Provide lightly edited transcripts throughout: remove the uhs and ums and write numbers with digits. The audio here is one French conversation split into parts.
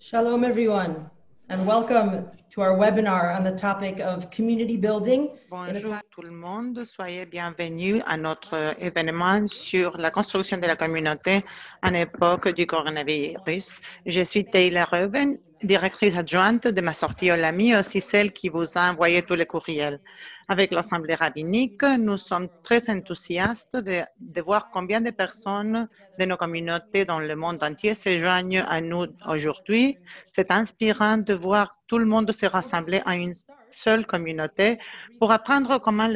Shalom, everyone, and welcome to our webinar on the topic of community building. Bonjour tout le monde, soyez bienvenus à notre événement sur la construction de la communauté en époque du coronavirus. Je suis Taylor Reuben, directrice adjointe de ma sortie Olami, aussi celle qui vous a envoyé tous les courriels. Avec l'Assemblée rabbinique, nous sommes très enthousiastes de voir combien de personnes de nos communautés dans le monde entier se joignent à nous aujourd'hui. C'est inspirant de voir tout le monde se rassembler en une seule communauté pour apprendre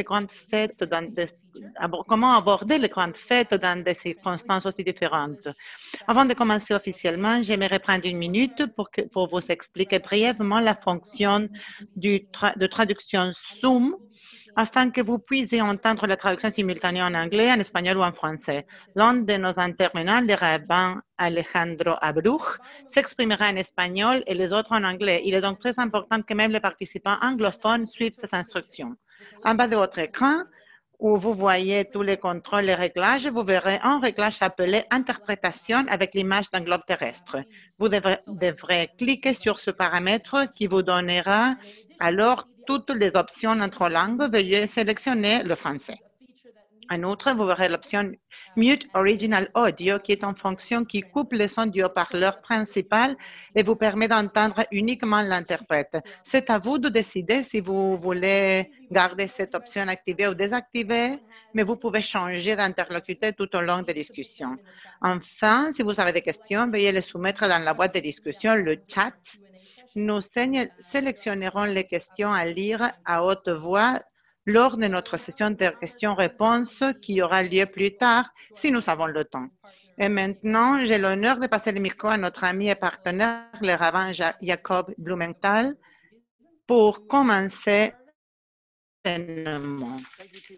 comment aborder les grandes fêtes dans des circonstances aussi différentes. Avant de commencer officiellement, j'aimerais prendre une minute pour vous expliquer brièvement la fonction de traduction Zoom afin que vous puissiez entendre la traduction simultanée en anglais, en espagnol ou en français. L'un de nos intervenants, le rabbin Alejandro Abruch, s'exprimera en espagnol et les autres en anglais. Il est donc très important que même les participants anglophones suivent ces instructions. En bas de votre écran, où vous voyez tous les contrôles et réglages, vous verrez un réglage appelé Interprétation avec l'image d'un globe terrestre. Vous devrez cliquer sur ce paramètre qui vous donnera alors toutes les options entre langues. Veuillez sélectionner le français. En outre, vous verrez l'option Mute Original Audio, qui est une fonction qui coupe le son du haut-parleur principal et vous permet d'entendre uniquement l'interprète. C'est à vous de décider si vous voulez garder cette option activée ou désactivée, mais vous pouvez changer d'interlocuteur tout au long des discussions. Enfin, si vous avez des questions, veuillez les soumettre dans la boîte de discussion, le chat. Nous sélectionnerons les questions à lire à haute voix lors de notre session de questions-réponses qui aura lieu plus tard si nous avons le temps. Et maintenant, j'ai l'honneur de passer le micro à notre ami et partenaire, le rabbin Jacob Blumenthal, pour commencer l'événement.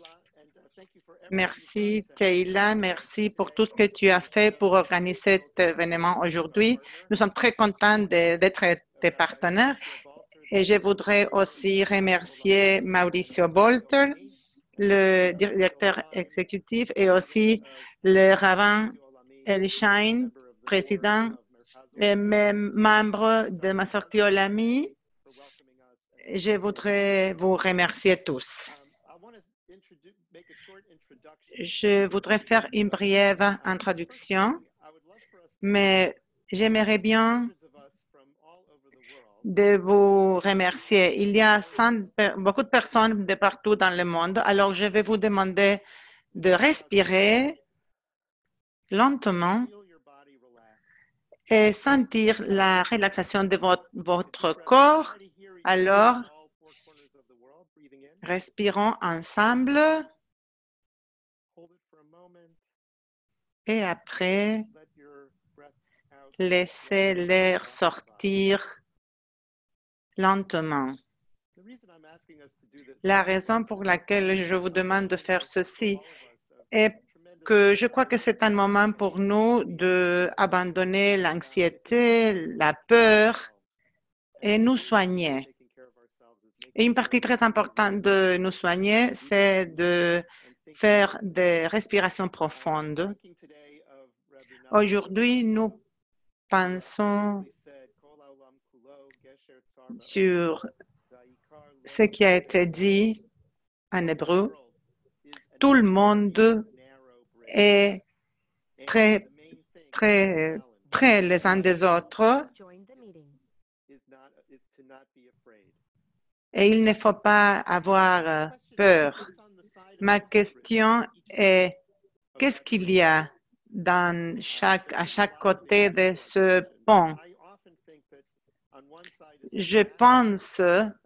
Merci, Taylor. Merci pour tout ce que tu as fait pour organiser cet événement aujourd'hui. Nous sommes très contents d'être tes partenaires. Et je voudrais aussi remercier Mauricio Bolter, le directeur exécutif, et aussi le rabbin Eli Schein, président et même membre de ma sortie Olami. Je voudrais vous remercier tous. Je voudrais faire une brève introduction, mais j'aimerais bien de vous remercier. Il y a beaucoup de personnes de partout dans le monde, alors je vais vous demander de respirer lentement et sentir la relaxation de votre corps. Alors, respirons ensemble et après, laissez l'air sortir lentement. La raison pour laquelle je vous demande de faire ceci est que je crois que c'est un moment pour nous d'abandonner l'anxiété, la peur et nous soigner. Et une partie très importante de nous soigner, c'est de faire des respirations profondes. Aujourd'hui, nous pensons sur ce qui a été dit en hébreu. Tout le monde est très près les uns des autres et il ne faut pas avoir peur. Ma question est, qu'est-ce qu'il y a à chaque côté de ce pont? Je pense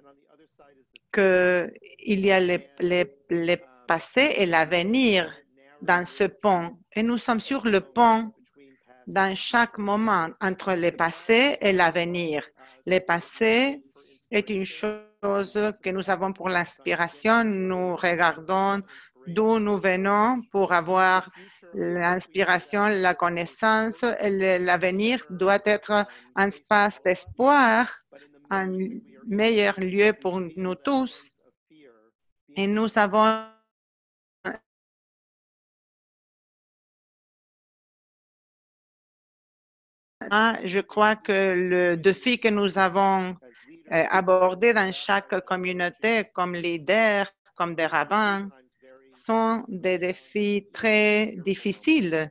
qu'il y a le passé et l'avenir dans ce pont. Et nous sommes sur le pont dans chaque moment entre le passé et l'avenir. Le passé est une chose que nous avons pour l'inspiration. Nous regardons d'où nous venons pour avoir l'inspiration, la connaissance. Et l'avenir doit être un espace d'espoir, un meilleur lieu pour nous tous. Et nous avons je crois que le défi que nous avons abordé dans chaque communauté, comme leader, comme des rabbins, sont des défis très difficiles.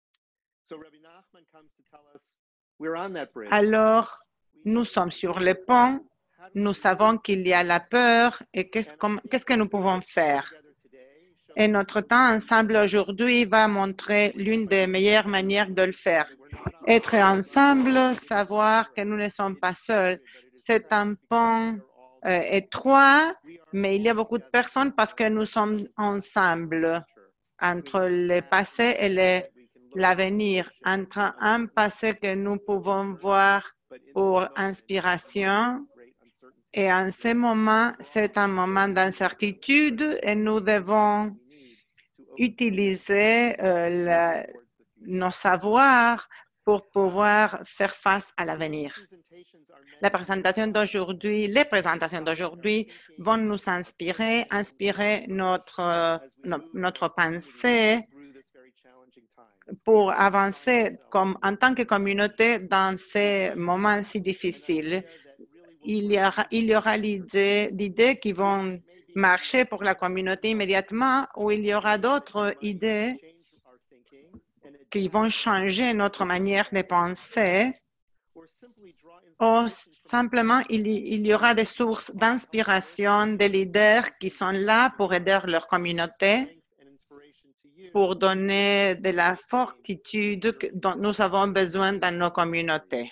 Alors, nous sommes sur le pont, nous savons qu'il y a la peur et qu'est-ce que nous pouvons faire? Et notre temps ensemble aujourd'hui va montrer l'une des meilleures manières de le faire. Être ensemble, savoir que nous ne sommes pas seuls. C'est un pont étroit, mais il y a beaucoup de personnes parce que nous sommes ensemble entre le passé et l'avenir, entre un passé que nous pouvons voir pour inspiration. Et en ce moment, c'est un moment d'incertitude et nous devons utiliser nos savoirs pour pouvoir faire face à l'avenir. Les présentations d'aujourd'hui vont nous inspirer notre pensée pour avancer en tant que communauté dans ces moments si difficiles. Il y aura d'idées qui vont marcher pour la communauté immédiatement ou il y aura d'autres idées qui vont changer notre manière de penser ou simplement il y aura des sources d'inspiration des leaders qui sont là pour aider leur communauté, pour donner de la fortitude dont nous avons besoin dans nos communautés.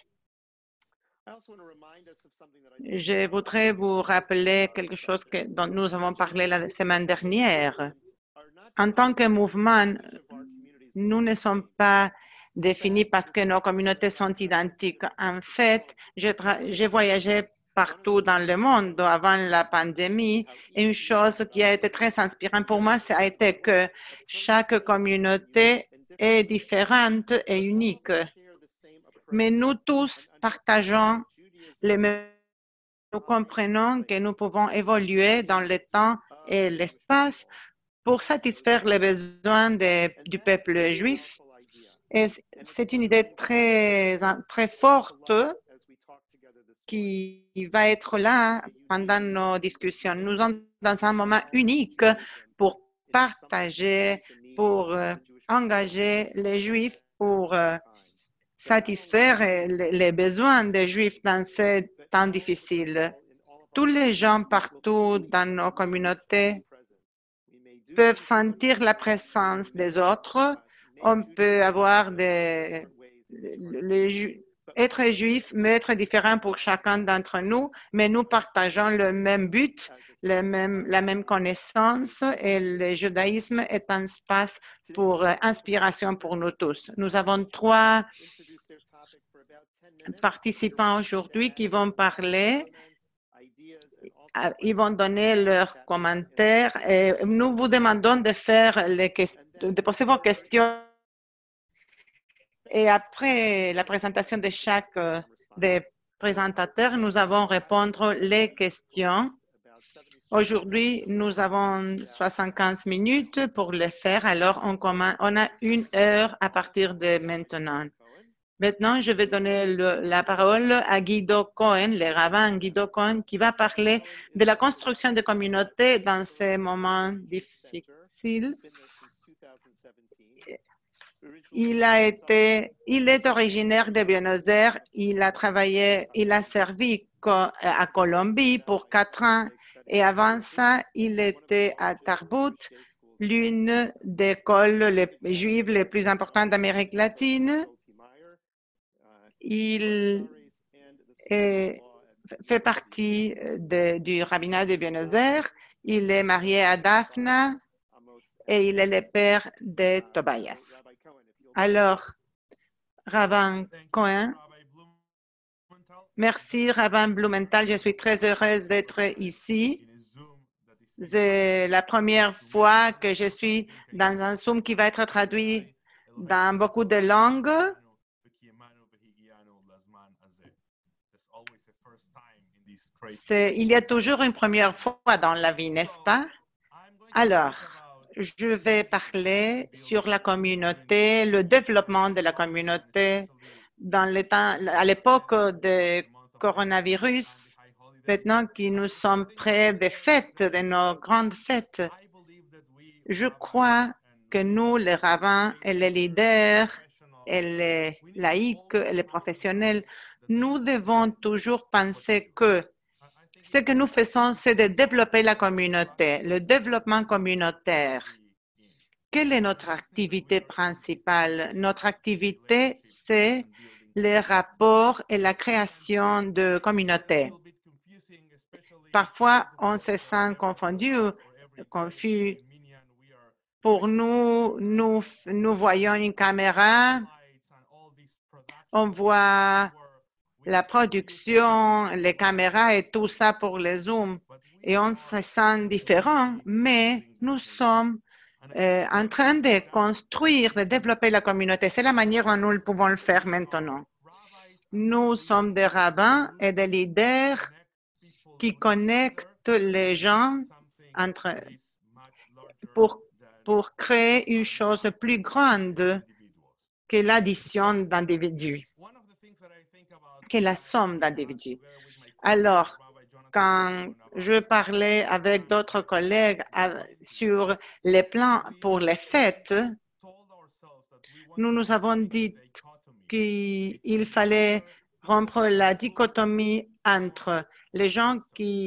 Je voudrais vous rappeler quelque chose dont nous avons parlé la semaine dernière. En tant que mouvement, nous ne sommes pas définis parce que nos communautés sont identiques. En fait, j'ai voyagé partout dans le monde avant la pandémie et une chose qui a été très inspirante pour moi, ça a été que chaque communauté est différente et unique. Mais nous tous partageons les mêmes. Nous comprenons que nous pouvons évoluer dans le temps et l'espace pour satisfaire les besoins du peuple juif. Et c'est une idée très forte qui va être là pendant nos discussions. Nous sommes dans un moment unique pour partager, pour engager les Juifs, pour satisfaire les besoins des Juifs dans ces temps difficiles. Tous les gens partout dans nos communautés peuvent sentir la présence des autres. On peut avoir être juif, mais être différent pour chacun d'entre nous, mais nous partageons le même but, la même connaissance et le judaïsme est un espace pour inspiration pour nous tous. Nous avons 3 participants aujourd'hui qui vont parler. Ils vont donner leurs commentaires et nous vous demandons de poser vos questions. Et après la présentation de chaque des présentateurs, nous allons répondre les questions. Aujourd'hui, nous avons 75 minutes pour le faire, alors on a 1 heure à partir de maintenant. Maintenant, je vais donner la parole à Guido Cohen, le rabbin Guido Cohen, qui va parler de la construction de communautés dans ces moments difficiles. Il est originaire de Buenos Aires. Il a servi à Colombie pour 4 ans et avant ça, il était à Tarbut, l'une des écoles juives les plus importantes d'Amérique latine. Il fait partie du rabbinat de Buenos Aires. Il est marié à Daphna et il est le père de Tobias. Alors, Rabbin Cohen, merci Rabbin Blumenthal, je suis très heureuse d'être ici. C'est la première fois que je suis dans un Zoom qui va être traduit dans beaucoup de langues. Il y a toujours une première fois dans la vie, n'est-ce pas? Alors, je vais parler sur la communauté, le développement de la communauté à l'époque du coronavirus, maintenant que nous sommes près des fêtes, de nos grandes fêtes, je crois que nous, les rabbins et les leaders et les laïcs et les professionnels, nous devons toujours penser que ce que nous faisons, c'est de développer la communauté, le développement communautaire. Quelle est notre activité principale? Notre activité, c'est les rapports et la création de communautés. Parfois, on se sent confus. Pour nous, nous voyons une caméra, on voit la production, les caméras et tout ça pour les zooms, et on se sent différent, mais nous sommes en train de construire, de développer la communauté. C'est la manière dont nous pouvons le faire maintenant. Nous sommes des rabbins et des leaders qui connectent les gens pour créer une chose plus grande que l'addition d'individus, que la somme d'individus. Alors, quand je parlais avec d'autres collègues sur les plans pour les fêtes, nous nous avons dit qu'il fallait rompre la dichotomie entre les gens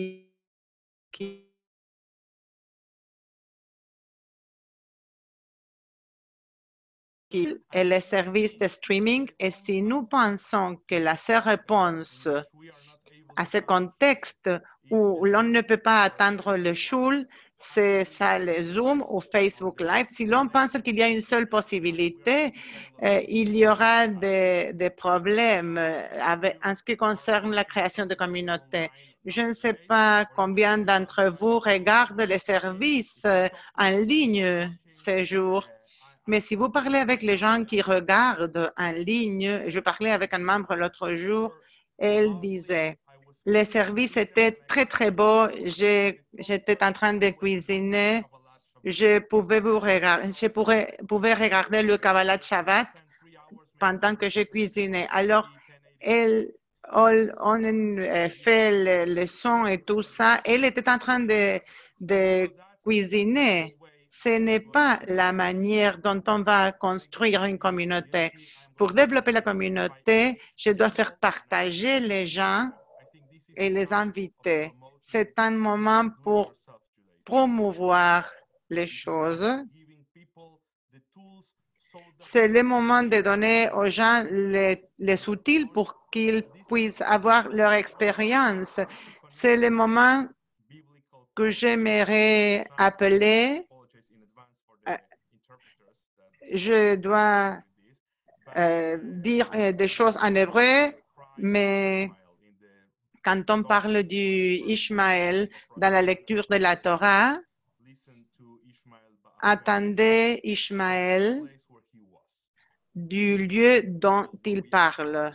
et les services de streaming, et si nous pensons que la seule réponse à ce contexte où l'on ne peut pas atteindre le shul, c'est ça, le Zoom ou Facebook Live. Si l'on pense qu'il y a une seule possibilité, il y aura des problèmes en ce qui concerne la création de communautés. Je ne sais pas combien d'entre vous regardent les services en ligne ces jours, mais si vous parlez avec les gens qui regardent en ligne, je parlais avec un membre l'autre jour, elle disait, les services étaient très, très beaux. J'étais en train de cuisiner. Je pouvais regarder le Kabbalat Shabbat pendant que je cuisinais. Alors, on fait le son et tout ça. Elle était en train de cuisiner. Ce n'est pas la manière dont on va construire une communauté. Pour développer la communauté, je dois faire partager les gens et les inviter. C'est un moment pour promouvoir les choses. C'est le moment de donner aux gens les outils pour qu'ils puissent avoir leur expérience. C'est le moment que j'aimerais appeler, je dois dire des choses en hébreu, mais quand on parle du Ishmaël dans la lecture de la Torah, attendez Ishmaël du lieu dont il parle.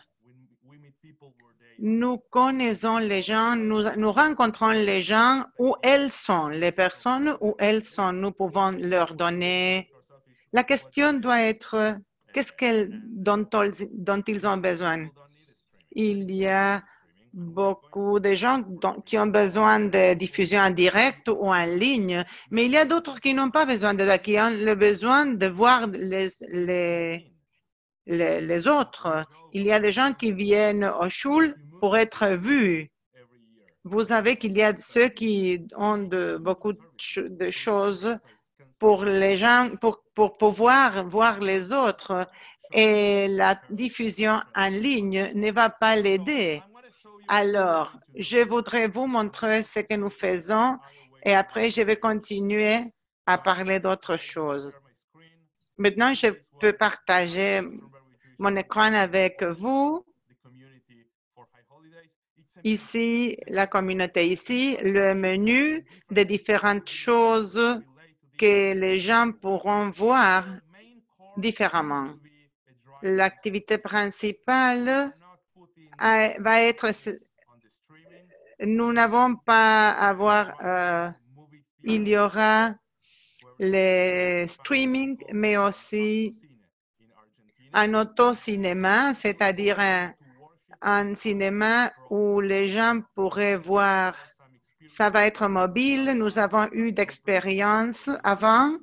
Nous connaissons les gens, nous rencontrons les gens où elles sont, les personnes où elles sont. Nous pouvons leur donner. La question doit être qu'est-ce dont ils ont besoin. Il y a beaucoup de gens qui ont besoin de diffusion en direct ou en ligne, mais il y a d'autres qui n'ont pas besoin de ça, qui ont le besoin de voir les autres. Il y a des gens qui viennent au shul pour être vus. Vous savez qu'il y a ceux qui ont beaucoup de choses pour les gens, pour pouvoir voir les autres, et la diffusion en ligne ne va pas l'aider. Alors, je voudrais vous montrer ce que nous faisons et après, je vais continuer à parler d'autres choses. Maintenant, je peux partager mon écran avec vous. Ici, la communauté. Ici, le menu des différentes choses que les gens pourront voir différemment. L'activité principale va être, nous n'avons pas à voir, il y aura les streaming, mais aussi un autocinéma, c'est-à-dire un cinéma où les gens pourraient voir. Ça va être mobile. Nous avons eu d'expérience avant.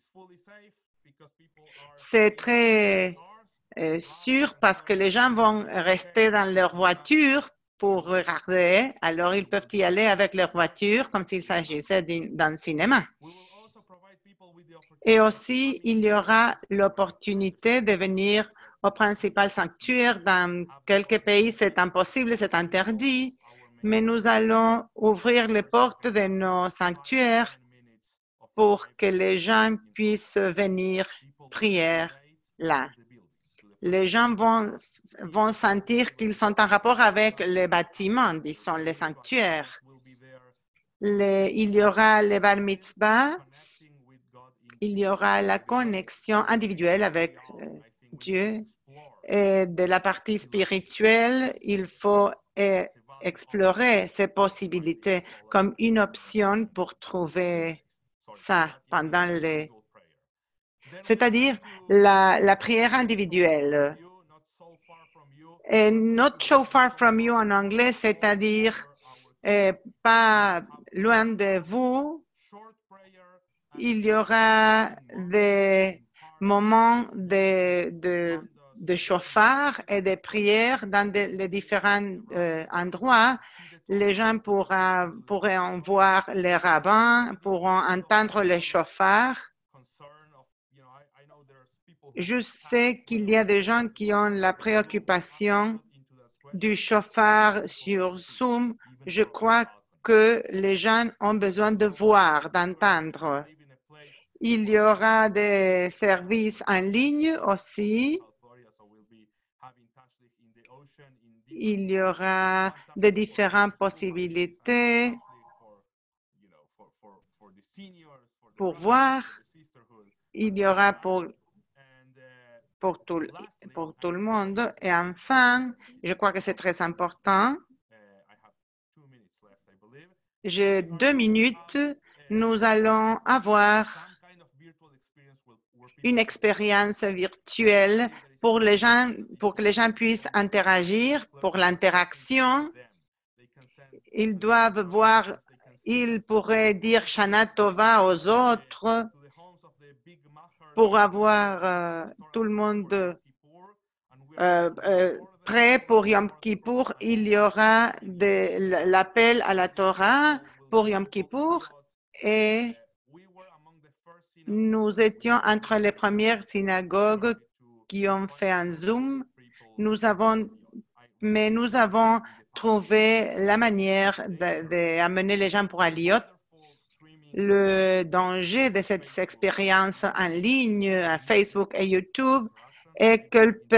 C'est très sûr parce que les gens vont rester dans leur voiture pour regarder. Alors, ils peuvent y aller avec leur voiture comme s'il s'agissait d'un cinéma. Et aussi, il y aura l'opportunité de venir au principal sanctuaire. Dans quelques pays, c'est impossible, c'est interdit. Mais nous allons ouvrir les portes de nos sanctuaires pour que les gens puissent venir prier là. Les gens vont sentir qu'ils sont en rapport avec les bâtiments, disons, les sanctuaires. Il y aura le bar mitzvah, il y aura la connexion individuelle avec Dieu. Et de la partie spirituelle, il faut explorer ces possibilités comme une option pour trouver ça pendant les... C'est-à-dire la prière individuelle. Et not so far from you en anglais, c'est-à-dire pas loin de vous. Il y aura des moments de chauffard et de prières dans les différents endroits. Les gens pourraient en voir les rabbins, pourront entendre les chauffards. Je sais qu'il y a des gens qui ont la préoccupation du chauffard sur Zoom. Je crois que les gens ont besoin de voir, d'entendre. Il y aura des services en ligne aussi. Il y aura de différentes possibilités pour voir. Il y aura pour tout le monde. Et enfin, je crois que c'est très important. J'ai 2 minutes. Nous allons avoir une expérience virtuelle pour que les gens puissent interagir, pour l'interaction. Ils doivent voir, ils pourraient dire Shana Tova aux autres pour avoir tout le monde prêt pour Yom Kippour. Il y aura l'appel à la Torah pour Yom Kippour et nous étions entre les premières synagogues qui ont fait un Zoom. Mais nous avons trouvé la manière d'amener les gens pour Aliyot. Le danger de cette expérience en ligne à Facebook et YouTube est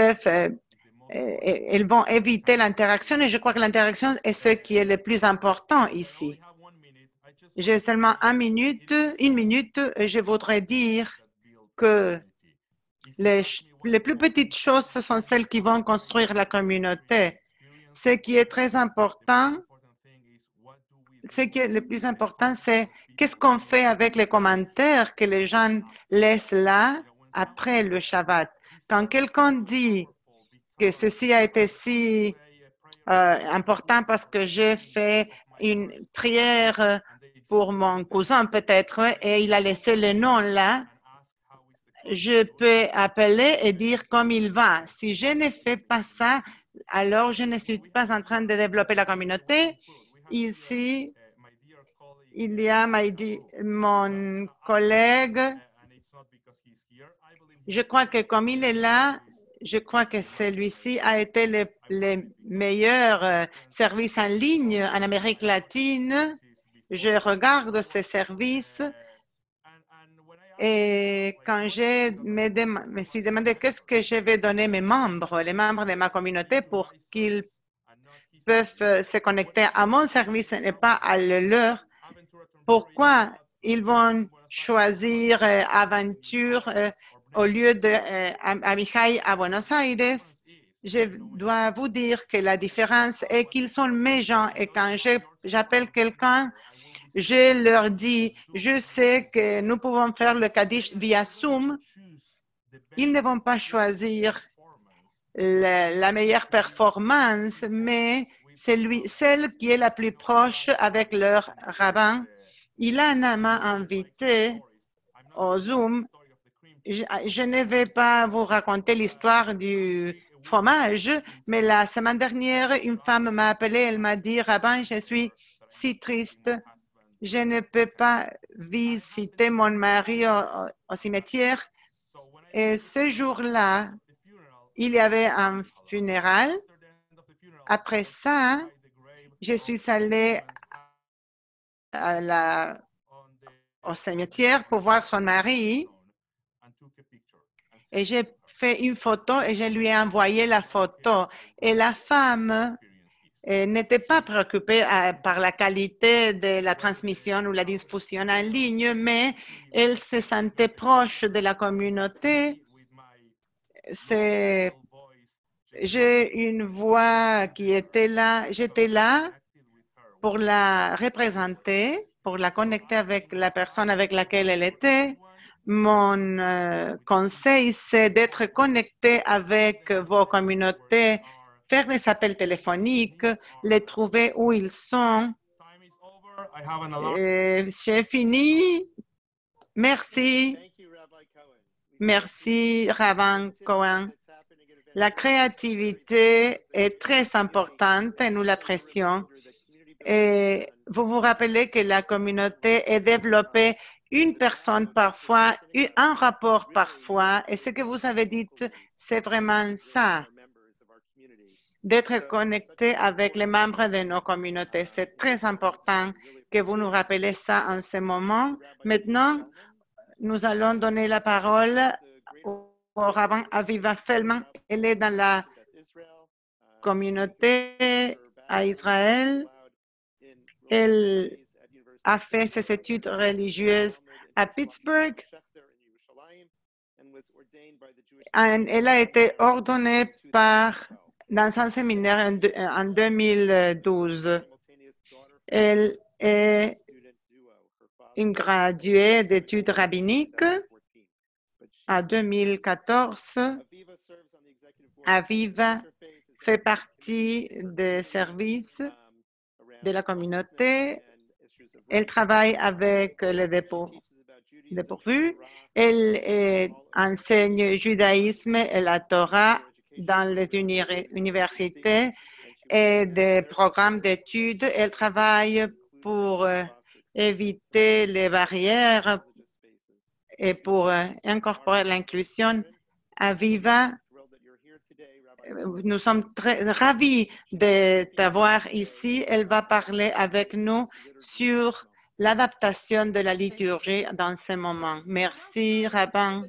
elles vont éviter l'interaction et je crois que l'interaction est ce qui est le plus important ici. J'ai seulement une minute et je voudrais dire que les plus petites choses, ce sont celles qui vont construire la communauté. Ce qui est très important, ce qui est le plus important, c'est qu'est-ce qu'on fait avec les commentaires que les gens laissent là après le Shabbat. Quand quelqu'un dit que ceci a été si important parce que j'ai fait une prière pour mon cousin peut-être et il a laissé le nom là, je peux appeler et dire comme il va. Si je ne fais pas ça, alors je ne suis pas en train de développer la communauté. Ici, il y a mon collègue. Je crois que comme il est là, je crois que celui-ci a été le meilleur service en ligne en Amérique latine. Je regarde ces services et quand je me suis demandé qu'est-ce que je vais donner mes membres, les membres de ma communauté pour qu'ils peuvent se connecter à mon service et pas à le leur, pourquoi ils vont choisir Aventure au lieu de Amichai à Buenos Aires. Je dois vous dire que la différence est qu'ils sont mes gens et quand j'appelle quelqu'un, je leur dis, je sais que nous pouvons faire le Kaddish via Zoom. Ils ne vont pas choisir la meilleure performance, mais celle qui est la plus proche avec leur rabbin. Ilana m'a invité au Zoom. Je ne vais pas vous raconter l'histoire du fromage, mais la semaine dernière, une femme m'a appelé, elle m'a dit, Rabbin, je suis si triste, je ne peux pas visiter mon mari au cimetière. Et ce jour-là, il y avait un funérail. Après ça, je suis allée au cimetière pour voir son mari. Et j'ai fait une photo et je lui ai envoyé la photo. Et la femme n'était pas préoccupée par la qualité de la transmission ou la diffusion en ligne, mais elle se sentait proche de la communauté. J'ai une voix qui était là, j'étais là pour la représenter, pour la connecter avec la personne avec laquelle elle était. Mon conseil, c'est d'être connecté avec vos communautés, faire des appels téléphoniques, les trouver où ils sont. J'ai fini. Merci. Merci, Rabbin Cohen. La créativité est très importante et nous l'apprécions. Et vous vous rappelez que la communauté est développée une personne parfois, un rapport parfois. Et ce que vous avez dit, c'est vraiment ça, d'être connecté avec les membres de nos communautés. C'est très important que vous nous rappelez ça en ce moment. Maintenant, nous allons donner la parole au rabbin Aviva Feldman. Elle est dans la communauté à Israël. Elle a fait ses études religieuses à Pittsburgh. Elle a été ordonnée dans un séminaire en 2012. Elle est une graduée d'études rabbiniques. En 2014, Aviva fait partie des services de la communauté. Elle travaille avec les dépourvus. Elle enseigne le judaïsme et la Torah dans les universités et des programmes d'études. Elle travaille pour éviter les barrières et pour incorporer l'inclusion. Aviva, nous sommes très ravis de t'avoir ici. Elle va parler avec nous sur l'adaptation de la liturgie dans ce moment. Merci, Rabbin.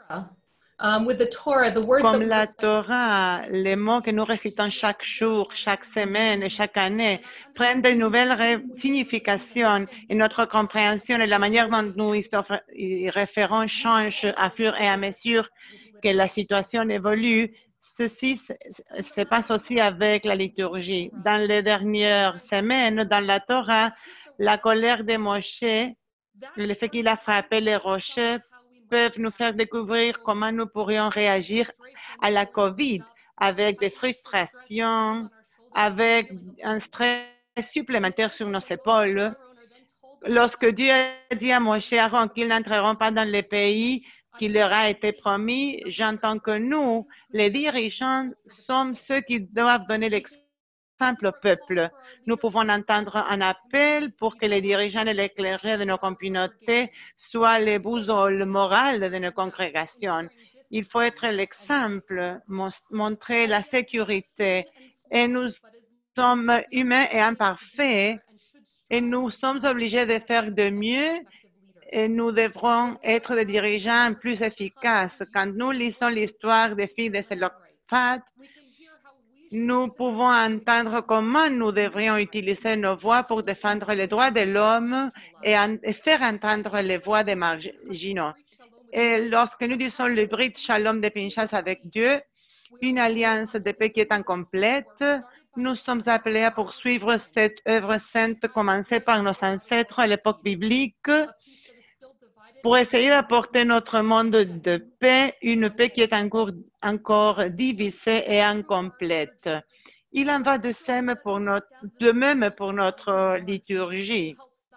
Comme la Torah, les mots que nous récitons chaque jour, chaque semaine et chaque année prennent de nouvelles significations et notre compréhension et la manière dont nous y référons change à fur et à mesure que la situation évolue. Ceci se passe aussi avec la liturgie. Dans les dernières semaines, dans la Torah, la colère de Moshe, le fait qu'il a frappé les rochers, peuvent nous faire découvrir comment nous pourrions réagir à la COVID avec des frustrations, avec un stress supplémentaire sur nos épaules. Lorsque Dieu a dit à Moshe et Aaron qu'ils n'entreront pas dans le pays qui leur a été promis, j'entends que nous, les dirigeants, sommes ceux qui doivent donner l'exemple au peuple. Nous pouvons entendre un appel pour que les dirigeants et les clergés de nos communautés soient les boussoles morales de nos congrégations. Il faut être l'exemple, montrer la sécurité. Et nous sommes humains et imparfaits et nous sommes obligés de faire de mieux et nous devrons être des dirigeants plus efficaces. Quand nous lisons l'histoire des filles de Sélophat, nous pouvons entendre comment nous devrions utiliser nos voix pour défendre les droits de l'homme et faire entendre les voix des marginaux. Et lorsque nous disons le Brit Shalom de Pinchas avec Dieu, une alliance de paix qui est incomplète, nous sommes appelés à poursuivre cette œuvre sainte commencée par nos ancêtres à l'époque biblique. pour essayer d'apporter notre monde de paix, une paix qui est encore divisée et incomplète. Il en va de même pour notre liturgie.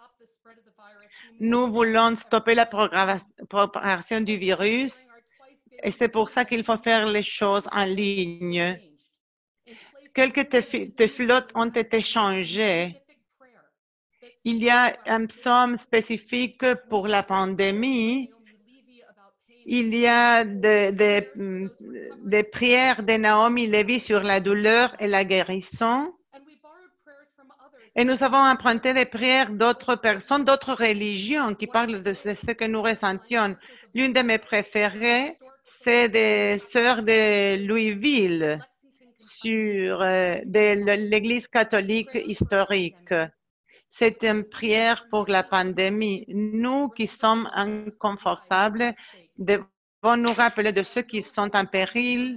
Nous voulons stopper la propagation du virus et c'est pour ça qu'il faut faire les choses en ligne. Quelques téphilotes ont été changés. Il y a un psaume spécifique pour la pandémie. Il y a des prières de Naomi Levy sur la douleur et la guérison. Et nous avons emprunté des prières d'autres personnes, d'autres religions qui parlent de ce que nous ressentions. L'une de mes préférées, c'est des sœurs de Louisville sur de l'Église catholique historique. C'est une prière pour la pandémie. Nous qui sommes inconfortables devons nous rappeler de ceux qui sont en péril.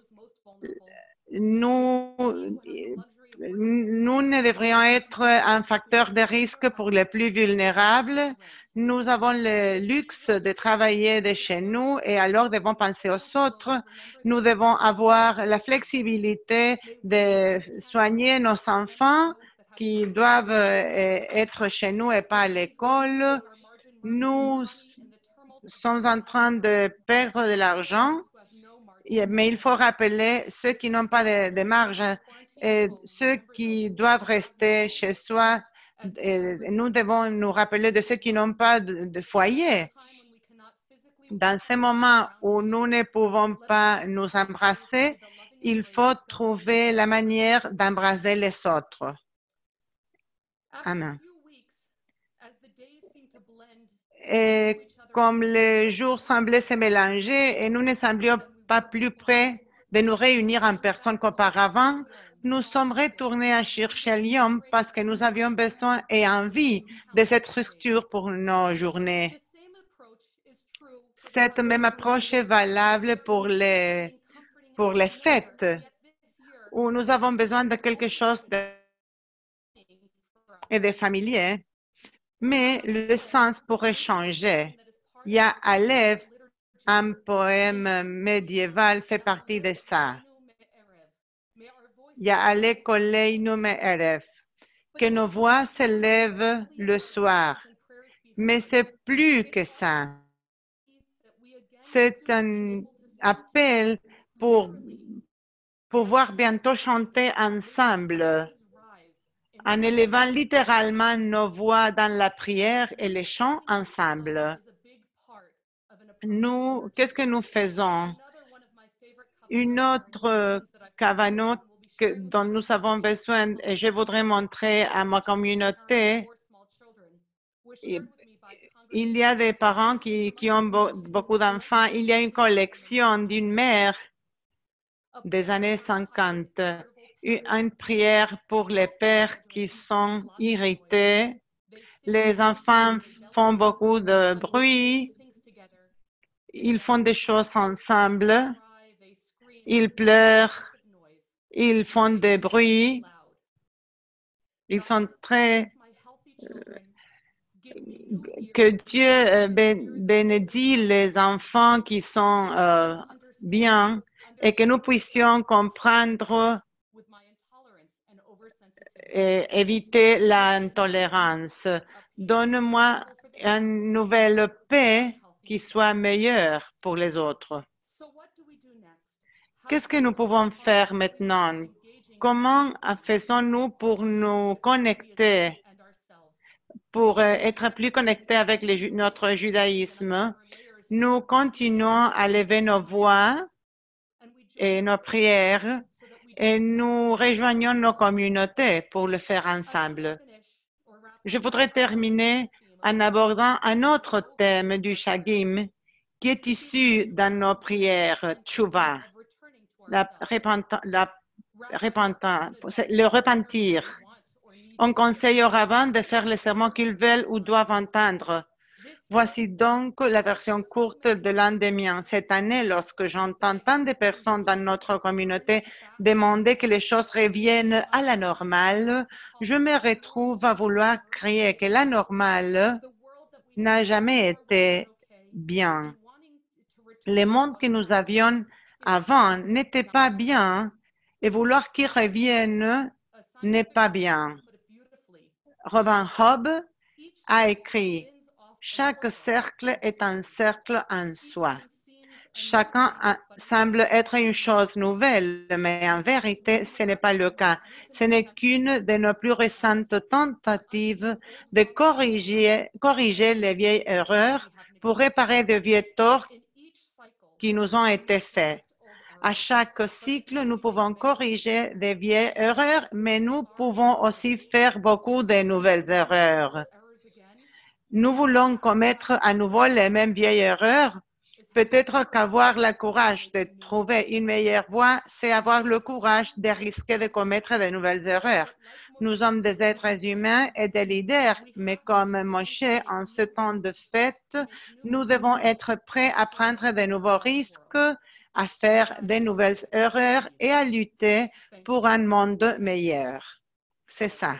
Nous ne devrions être un facteur de risque pour les plus vulnérables. Nous avons le luxe de travailler de chez nous et alors devons penser aux autres. Nous devons avoir la flexibilité de soigner nos enfants qui doivent être chez nous et pas à l'école. Nous sommes en train de perdre de l'argent, mais il faut rappeler ceux qui n'ont pas de marge et ceux qui doivent rester chez soi. Nous devons nous rappeler de ceux qui n'ont pas de foyer. Dans ces moments où nous ne pouvons pas nous embrasser, il faut trouver la manière d'embrasser les autres. Amen. Et comme les jours semblaient se mélanger et nous ne semblions pas plus près de nous réunir en personne qu'auparavant, nous sommes retournés à Church-Lyon parce que nous avions besoin et envie de cette structure pour nos journées. Cette même approche est valable pour les fêtes où nous avons besoin de quelque chose de familier. Mais le sens pourrait changer. Il y a Aleph, un poème médiéval fait partie de ça. Il y a Alef Koleinu Me'erev, que nos voix s'élèvent le soir. Mais c'est plus que ça. C'est un appel pour pouvoir bientôt chanter ensemble, en élevant littéralement nos voix dans la prière et les chants ensemble. Nous, qu'est-ce que nous faisons? Une autre kavanot dont nous avons besoin, et je voudrais montrer à ma communauté, il y a des parents qui ont beaucoup d'enfants. Il y a une collection d'une mère des années 50, une prière pour les pères qui sont irrités. Les enfants font beaucoup de bruit. Ils font des choses ensemble. Ils pleurent. Ils font des bruits. Ils sont très... que Dieu bénédit les enfants qui sont bien et que nous puissions comprendre et éviter l'intolérance. Donne-moi une nouvelle paix qui soit meilleure pour les autres. Qu'est-ce que nous pouvons faire maintenant? Comment faisons-nous pour nous connecter, pour être plus connectés avec notre judaïsme? Nous continuons à lever nos voix et nos prières et nous rejoignons nos communautés pour le faire ensemble. Je voudrais terminer en abordant un autre thème du Shagim qui est issu dans nos prières, Tchouva, le repentir. On conseille aux rabbins de faire les sermons qu'ils veulent ou doivent entendre. Voici donc la version courte de l'un des miens. Cette année, lorsque j'entends tant de personnes dans notre communauté demander que les choses reviennent à la normale, je me retrouve à vouloir crier que la normale n'a jamais été bien. Le monde que nous avions avant n'était pas bien et vouloir qu'il revienne n'est pas bien. Robin Hobb a écrit « Chaque cercle est un cercle en soi ». Chacun semble être une chose nouvelle, mais en vérité, ce n'est pas le cas. Ce n'est qu'une de nos plus récentes tentatives de corriger les vieilles erreurs pour réparer de vieux torts qui nous ont été faits. À chaque cycle, nous pouvons corriger des vieilles erreurs, mais nous pouvons aussi faire beaucoup de nouvelles erreurs. Nous voulons commettre à nouveau les mêmes vieilles erreurs. Peut-être qu'avoir le courage de trouver une meilleure voie, c'est avoir le courage de risquer de commettre de nouvelles erreurs. Nous sommes des êtres humains et des leaders, mais comme Moshe, en ce temps de fête, nous devons être prêts à prendre de nouveaux risques, à faire de nouvelles erreurs et à lutter pour un monde meilleur. C'est ça.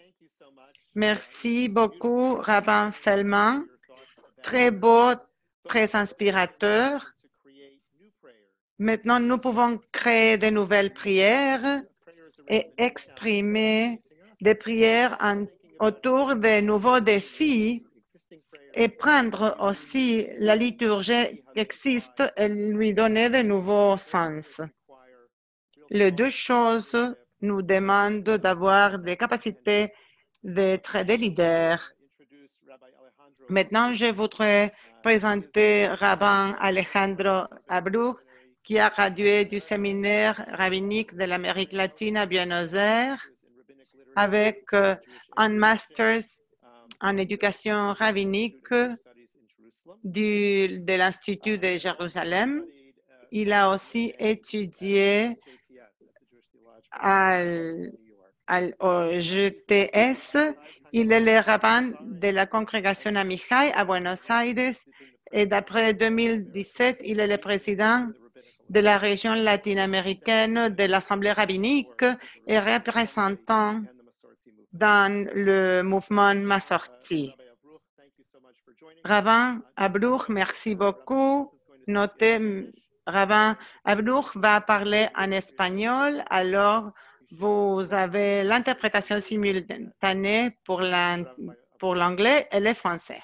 Merci beaucoup, Rabban Feldman. Très beau, très inspirateur. Maintenant, nous pouvons créer de nouvelles prières et exprimer des prières autour de nouveaux défis et prendre aussi la liturgie qui existe et lui donner de nouveaux sens. Les deux choses nous demandent d'avoir des capacités d'être des leaders. Maintenant, je voudrais présenter Rabban Alejandro Abruch, qui a gradué du séminaire rabbinique de l'Amérique latine à Buenos Aires avec un master en éducation rabbinique de l'Institut de Jérusalem. Il a aussi étudié au GTS. Il est le rabbin de la congrégation Amichai à Buenos Aires et d'après 2017, il est le président de la région latino-américaine de l'Assemblée rabbinique et représentant dans le mouvement Masorti. Rabban Abruch, merci beaucoup. Notez, Rabban Abruch va parler en espagnol, alors vous avez l'interprétation simultanée pour l'anglais et le français.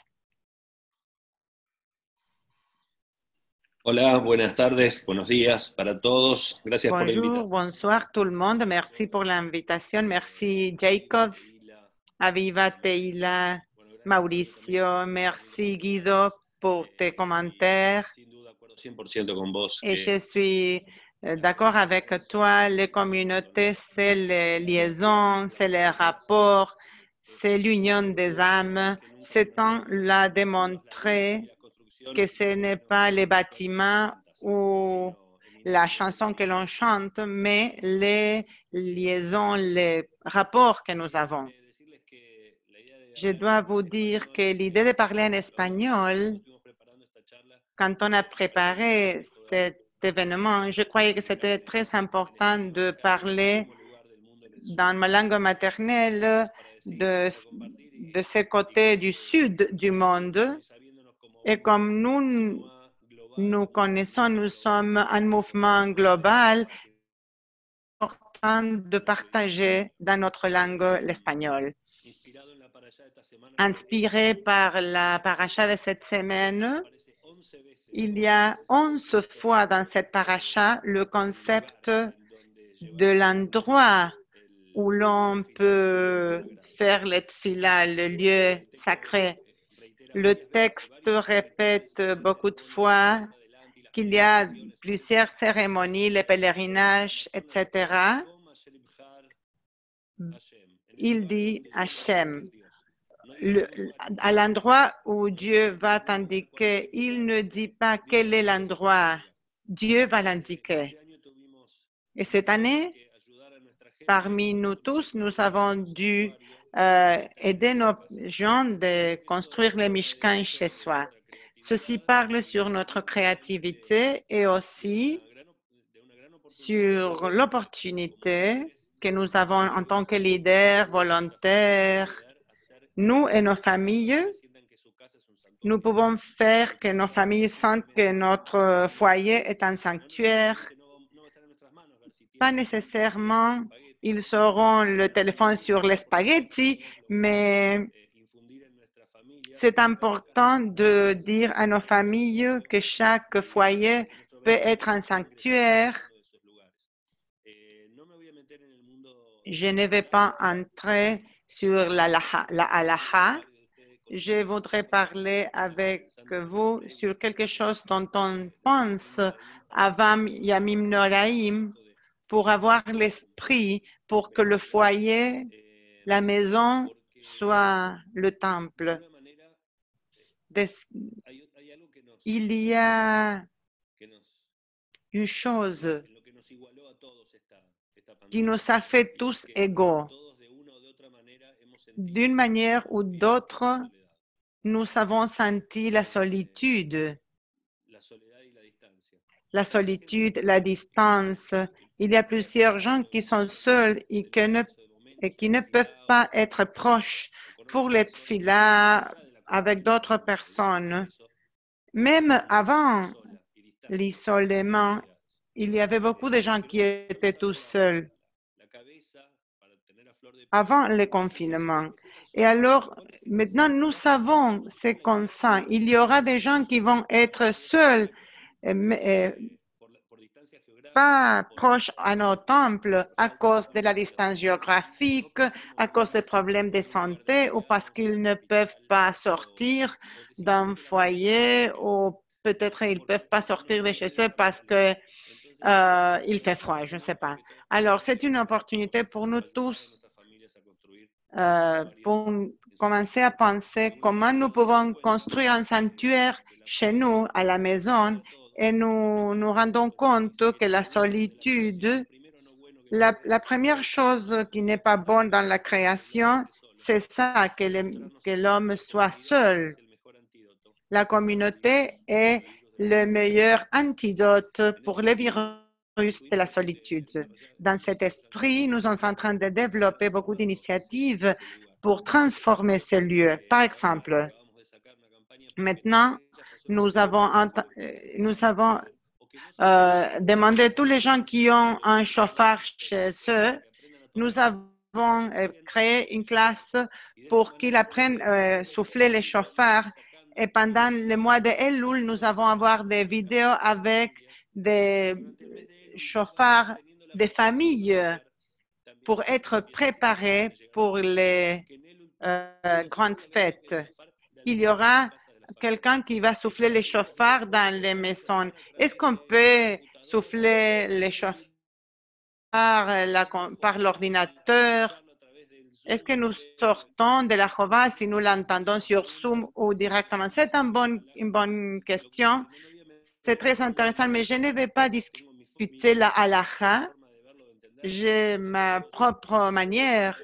Hola, buenas tardes, buenos días para todos. Gracias por la invitación. Bonsoir tout le monde. Merci pour l'invitation. Merci Jacob, Aviva, Teila, Mauricio. Merci Guido pour tes commentaires. Et je suis d'accord avec toi. Les communautés, c'est les liaisons, c'est les rapports, c'est l'union des âmes. Ce temps l'a démontré que ce n'est pas les bâtiments ou la chanson que l'on chante, mais les liaisons, les rapports que nous avons. Je dois vous dire que l'idée de parler en espagnol, quand on a préparé cet événement, je croyais que c'était très important de parler dans ma langue maternelle de ce côté du sud du monde. Et comme nous connaissons, nous sommes un mouvement global, important de partager dans notre langue l'espagnol. Inspiré par la paracha de cette semaine, il y a 11 fois dans cette paracha le concept de l'endroit où l'on peut faire le tfila, le lieu sacré. Le texte répète beaucoup de fois qu'il y a plusieurs cérémonies, les pèlerinages, etc. Il dit Hachem. À l'endroit où Dieu va t'indiquer, il ne dit pas quel est l'endroit. Dieu va l'indiquer. Et cette année, parmi nous tous, nous avons dû aider nos gens de construire le Mishkan chez soi. Ceci parle sur notre créativité et aussi sur l'opportunité que nous avons en tant que leaders, volontaires, nous et nos familles, Nous pouvons faire que nos familles sentent que notre foyer est un sanctuaire. Pas nécessairement, ils auront le téléphone sur les spaghettis, mais c'est important de dire à nos familles que chaque foyer peut être un sanctuaire. Je ne vais pas entrer sur la halakha. Je voudrais parler avec vous sur quelque chose dont on pense avant Yamim Noraim pour avoir l'esprit, pour que le foyer, la maison, soit le temple. Il y a une chose qui nous a fait tous égaux. D'une manière ou d'autre, nous avons senti la solitude, la distance. Il y a plusieurs gens qui sont seuls et qui ne peuvent pas être proches pour les tefila avec d'autres personnes. Même avant l'isolement, il y avait beaucoup de gens qui étaient tout seuls avant le confinement. Et alors, maintenant, nous savons ce qu'on sent. Il y aura des gens qui vont être seuls, pas proches à nos temples à cause de la distance géographique, à cause des problèmes de santé ou parce qu'ils ne peuvent pas sortir d'un foyer ou peut-être ils ne peuvent pas sortir de chez eux parce que il fait froid, je ne sais pas. Alors, c'est une opportunité pour nous tous pour commencer à penser comment nous pouvons construire un sanctuaire chez nous, à la maison, et nous nous rendons compte que la solitude, la première chose qui n'est pas bonne dans la création, c'est ça, que l'homme soit seul. La communauté est le meilleur antidote pour le virus de la solitude. Dans cet esprit, nous sommes en train de développer beaucoup d'initiatives pour transformer ce lieu. Par exemple, maintenant, nous avons demandé à tous les gens qui ont un chauffage chez eux, nous avons créé une classe pour qu'ils apprennent à souffler les chauffards. Et pendant le mois de Elul, nous allons avoir des vidéos avec des chauffards des familles pour être préparés pour les grandes fêtes. Il y aura quelqu'un qui va souffler les chauffards dans les maisons. Est-ce qu'on peut souffler les chauffards par l'ordinateur? Est-ce que nous sortons de la Chova si nous l'entendons sur Zoom ou directement? C'est une bonne question. C'est très intéressant, mais je ne vais pas discuter la halakha. J'ai ma propre manière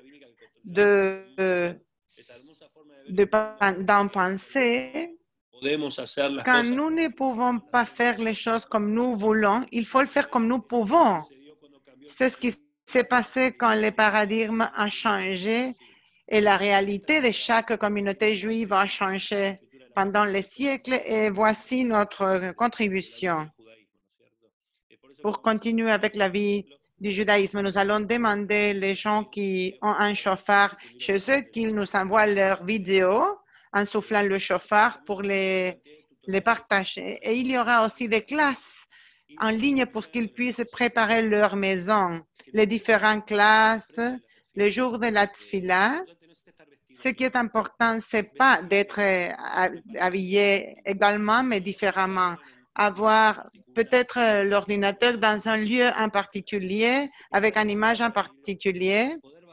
d'en penser. Quand nous ne pouvons pas faire les choses comme nous voulons, il faut le faire comme nous pouvons. C'est ce qui s'est passé quand le paradigme a changé et la réalité de chaque communauté juive a changé pendant les siècles et voici notre contribution. Pour continuer avec la vie du judaïsme, nous allons demander les gens qui ont un chauffard chez eux qu'ils nous envoient leurs vidéos en soufflant le chauffard pour les partager. Et il y aura aussi des classes en ligne pour qu'ils puissent préparer leur maison, les différentes classes, les jours de la tefila. Ce qui est important, ce n'est pas d'être habillé également, mais différemment. Avoir peut-être l'ordinateur dans un lieu en particulier, avec une image en particulier,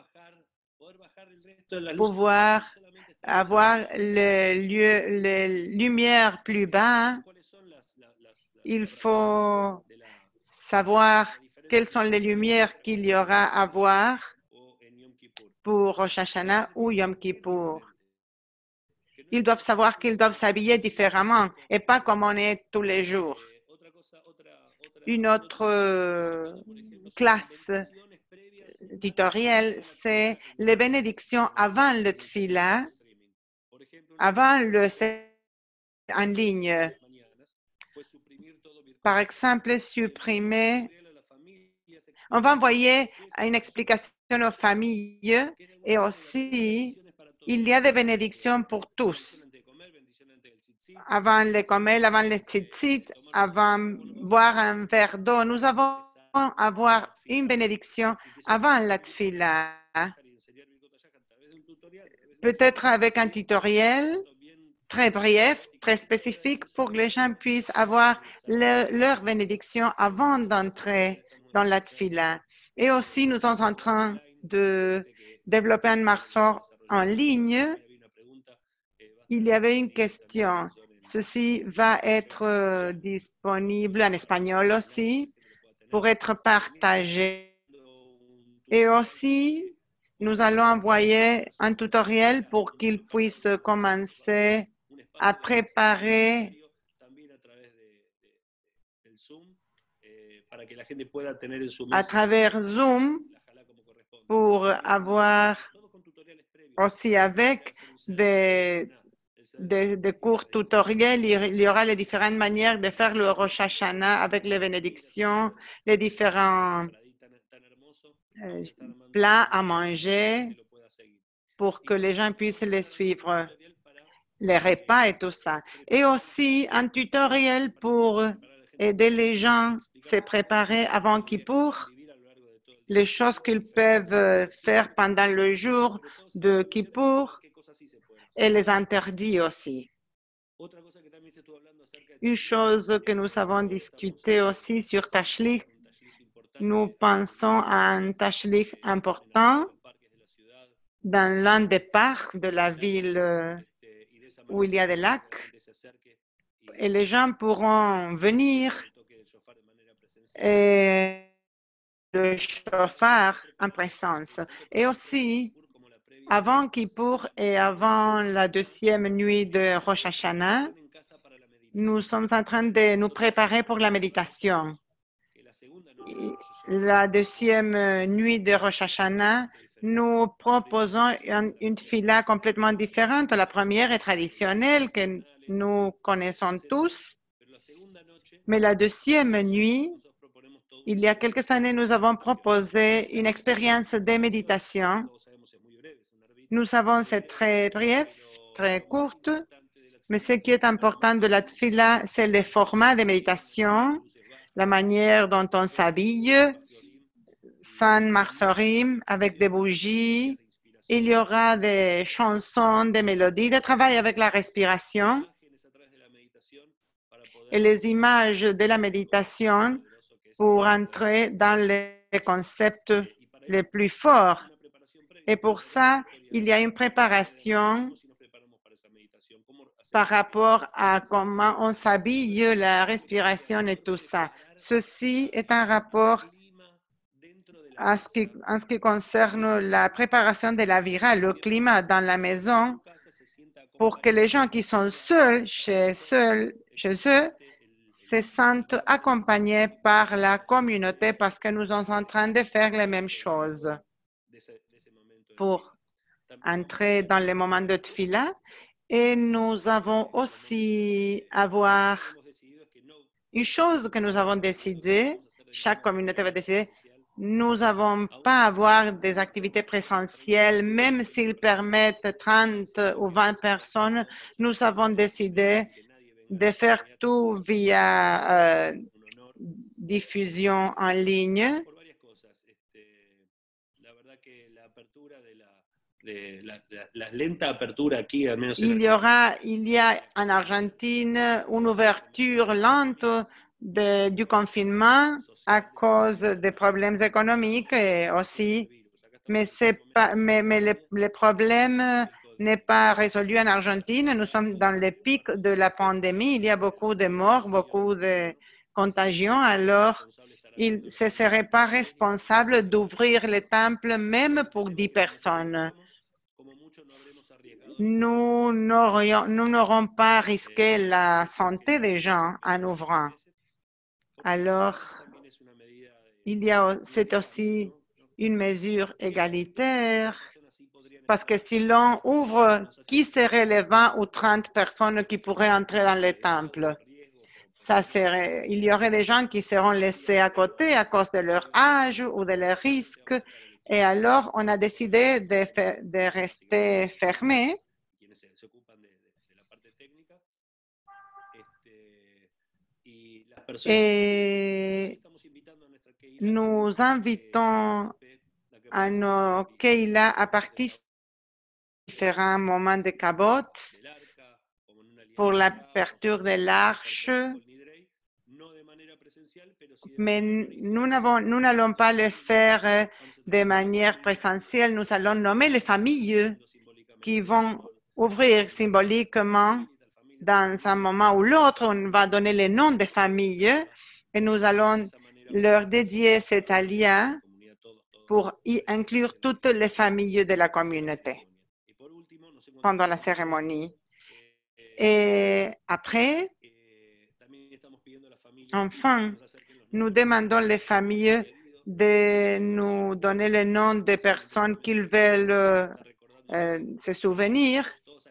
pouvoir avoir les lumières plus bas. Il faut savoir quelles sont les lumières qu'il y aura à voir pour Rosh Hashanah ou Yom Kippour. Ils doivent savoir qu'ils doivent s'habiller différemment et pas comme on est tous les jours. Une autre classe tutoriel, c'est les bénédictions avant le tefila, avant le en ligne. Par exemple, supprimer, on va envoyer une explication aux familles et aussi, il y a des bénédictions pour tous. Avant les comètes, avant les tzitzit, avant boire un verre d'eau, nous avons avoir une bénédiction avant la tfila. Peut-être avec un tutoriel très bref, très spécifique pour que les gens puissent avoir leur bénédiction avant d'entrer dans la tfila. Et aussi, nous sommes en train de développer un marceau en ligne. Il y avait une question. Ceci va être disponible en espagnol aussi pour être partagé. Et aussi, nous allons envoyer un tutoriel pour qu'ils puissent commencer à préparer à travers Zoom pour avoir aussi avec des cours tutoriels. Il y aura les différentes manières de faire le Rosh Hashanah avec les bénédictions, les différents plats à manger pour que les gens puissent les suivre, les repas et tout ça. Et aussi un tutoriel pour aider les gens à se préparer avant Kippour, les choses qu'ils peuvent faire pendant le jour de Kippour et les interdits aussi. Une chose que nous avons discuté aussi sur Tashlich, nous pensons à un Tashlich important dans l'un des parcs de la ville où il y a des lacs et les gens pourront venir et le chauffard en présence. Et aussi, avant Kippour et avant la deuxième nuit de Rosh Hashanah, nous sommes en train de nous préparer pour la méditation. La deuxième nuit de Rosh Hashanah, nous proposons une fila complètement différente. La première est traditionnelle, que nous connaissons tous. Mais la deuxième nuit, il y a quelques années, nous avons proposé une expérience de méditation. Nous savons que c'est très bref, très courte, mais ce qui est important de la tfila, c'est le format de méditation, la manière dont on s'habille, sans marsorim, avec des bougies. Il y aura des chansons, des mélodies, de travail avec la respiration et les images de la méditation pour entrer dans les concepts les plus forts. Et pour ça, il y a une préparation par rapport à comment on s'habille, la respiration et tout ça. Ceci est un rapport en ce qui concerne la préparation de la vira, le climat dans la maison, pour que les gens qui sont seuls chez eux se sentent accompagnés par la communauté parce que nous sommes en train de faire les mêmes choses pour entrer dans le moment de tfila. Et nous avons aussi avoir une chose que nous avons décidé, chaque communauté va décider, nous n'avons pas avoir des activités présentielles, même s'ils permettent 30 ou 20 personnes, nous avons décidé de faire tout via diffusion en ligne. Il y a en Argentine une ouverture lente du confinement à cause des problèmes économiques et aussi, mais le problème n'est pas résolu en Argentine. Nous sommes dans le pic de la pandémie. Il y a beaucoup de morts, beaucoup de contagions. Alors, il ne serait pas responsable d'ouvrir les temples même pour 10 personnes. Nous n'aurons pas risqué la santé des gens en ouvrant. Alors, c'est aussi une mesure égalitaire Parce que si l'on ouvre, qui seraient les 20 ou 30 personnes qui pourraient entrer dans le temple? Il y aurait des gens qui seront laissés à côté à cause de leur âge ou de leurs risques. Et alors, on a décidé de rester fermés. Et nous invitons à nos Keila à participer à différents moments de Kabot pour l'aperture de l'arche, mais nous n'allons pas le faire de manière présentielle. Nous allons nommer les familles qui vont ouvrir symboliquement dans un moment ou l'autre. On va donner les noms des familles et nous allons leur dédier cet alia pour y inclure toutes les familles de la communauté pendant la cérémonie. Et après, enfin, nous demandons les familles de nous donner le nom des personnes qu'ils veulent se souvenir.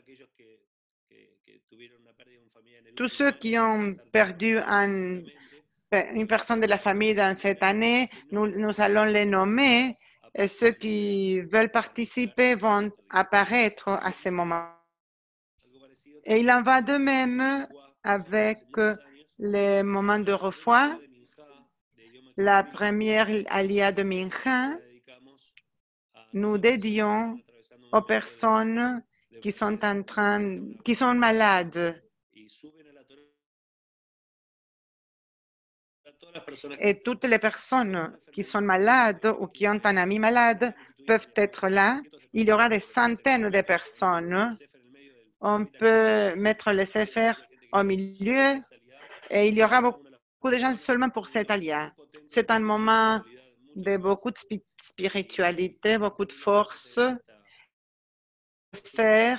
Tous ceux qui ont perdu une personne de la famille dans cette année, nous allons les nommer et ceux qui veulent participer vont apparaître à ce moment. Et il en va de même avec les moments de refoua. La première alia de Mincha, nous dédions aux personnes qui sont malades. Et toutes les personnes qui sont malades ou qui ont un ami malade peuvent être là. Il y aura des centaines de personnes. On peut mettre le sefer au milieu et il y aura beaucoup de gens seulement pour cet alia. C'est un moment de beaucoup de spiritualité, beaucoup de force faire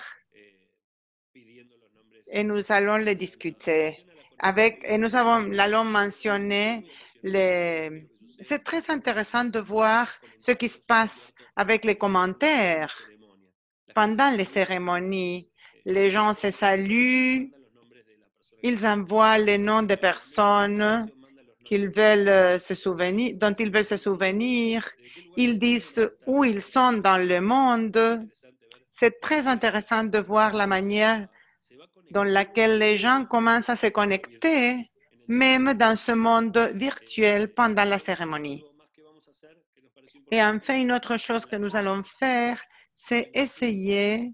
et nous allons les discuter. Et nous allons mentionner c'est très intéressant de voir ce qui se passe avec les commentaires pendant les cérémonies. Les gens se saluent, ils envoient les noms des personnes dont ils veulent se souvenir, ils disent où ils sont dans le monde. C'est très intéressant de voir la manière dans laquelle les gens commencent à se connecter, même dans ce monde virtuel pendant la cérémonie. Et enfin, une autre chose que nous allons faire, c'est essayer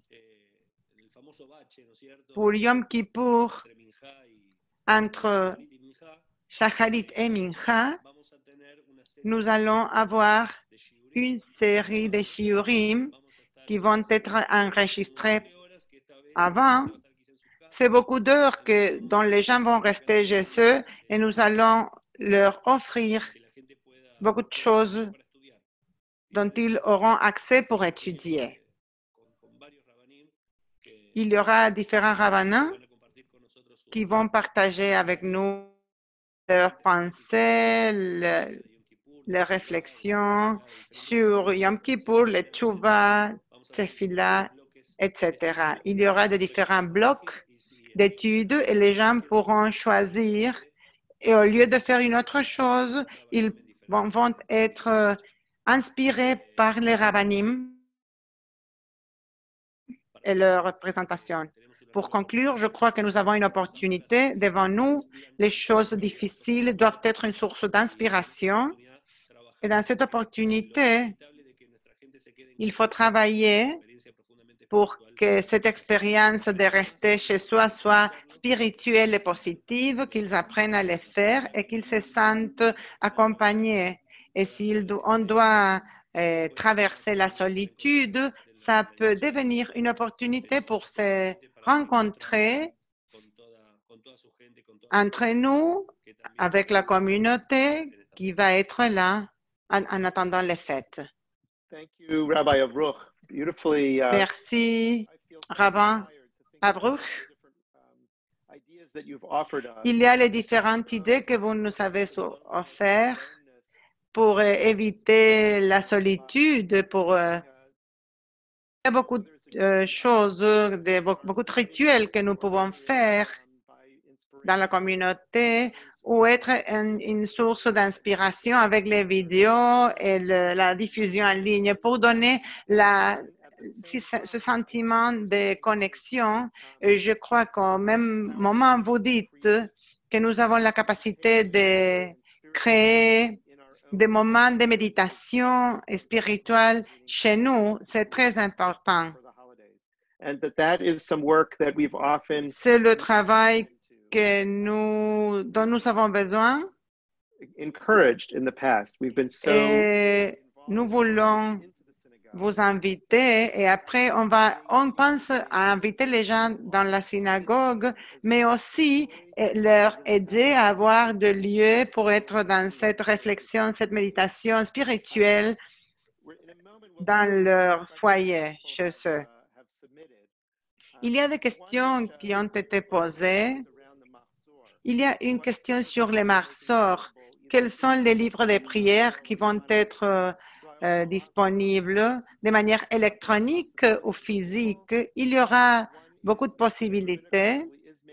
pour Yom Kippour, entre Shacharit et Mincha, nous allons avoir une série de shiurim qui vont être enregistrés avant. C'est beaucoup d'heures dont les gens vont rester chez eux et nous allons leur offrir beaucoup de choses dont ils auront accès pour étudier. Il y aura différents rabbinats qui vont partager avec nous leurs pensées, leurs réflexions sur Yom Kippour, les Tchouva, Tefila, etc. Il y aura de différents blocs d'études et les gens pourront choisir. Et au lieu de faire une autre chose, ils vont être inspirés par les rabbinim et leur représentation. Pour conclure, je crois que nous avons une opportunité devant nous. Les choses difficiles doivent être une source d'inspiration. Et dans cette opportunité, il faut travailler pour que cette expérience de rester chez soi soit spirituelle et positive, qu'ils apprennent à le faire et qu'ils se sentent accompagnés. Et si on doit traverser la solitude, ça peut devenir une opportunité pour se rencontrer entre nous, avec la communauté qui va être là en attendant les fêtes. Thank you, Rabbi Avruch. Beautifully. Merci, Rabbin Avruch. Il y a les différentes idées que vous nous avez offertes pour éviter la solitude, pour Il y a beaucoup de choses, beaucoup de rituels que nous pouvons faire dans la communauté ou être une source d'inspiration avec les vidéos et la diffusion en ligne pour donner ce sentiment de connexion. Et je crois qu'au même moment, vous dites que nous avons la capacité de créer des moments de méditation spirituelle chez nous. C'est très important. C'est le travail dont nous avons besoin. Et nous voulons vous inviter et après on pense à inviter les gens dans la synagogue, mais aussi leur aider à avoir de lieux pour être dans cette réflexion, cette méditation spirituelle dans leur foyer chez eux. Il y a des questions qui ont été posées. Il y a une question sur les Mahzor. Quels sont les livres de prière qui vont être disponibles de manière électronique ou physique? Il y aura beaucoup de possibilités.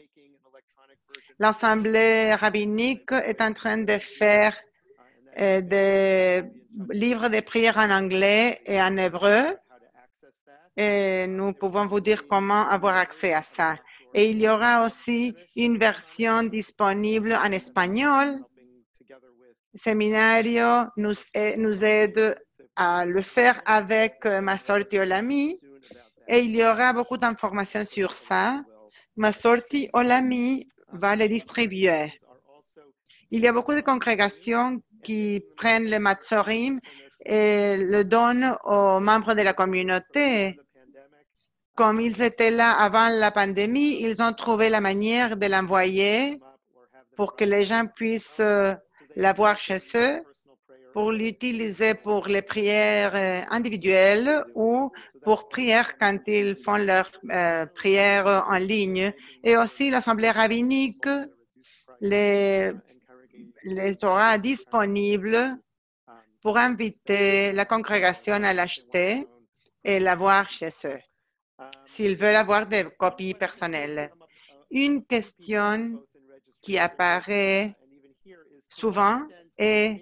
L'Assemblée rabbinique est en train de faire des livres de prière en anglais et en hébreu. Et nous pouvons vous dire comment avoir accès à ça. Et il y aura aussi une version disponible en espagnol. Seminario nous aide à le faire avec Masorti Olami. Et il y aura beaucoup d'informations sur ça. Masorti Olami va les distribuer. Il y a beaucoup de congrégations qui prennent le Matzorim et le donnent aux membres de la communauté. Comme ils étaient là avant la pandémie, ils ont trouvé la manière de l'envoyer pour que les gens puissent l'avoir chez eux, pour l'utiliser pour les prières individuelles ou pour prières quand ils font leurs prières en ligne. Et aussi, l'Assemblée rabbinique les aura disponibles pour inviter la congrégation à l'acheter et l'avoir chez eux, s'ils veulent avoir des copies personnelles. Une question qui apparaît souvent est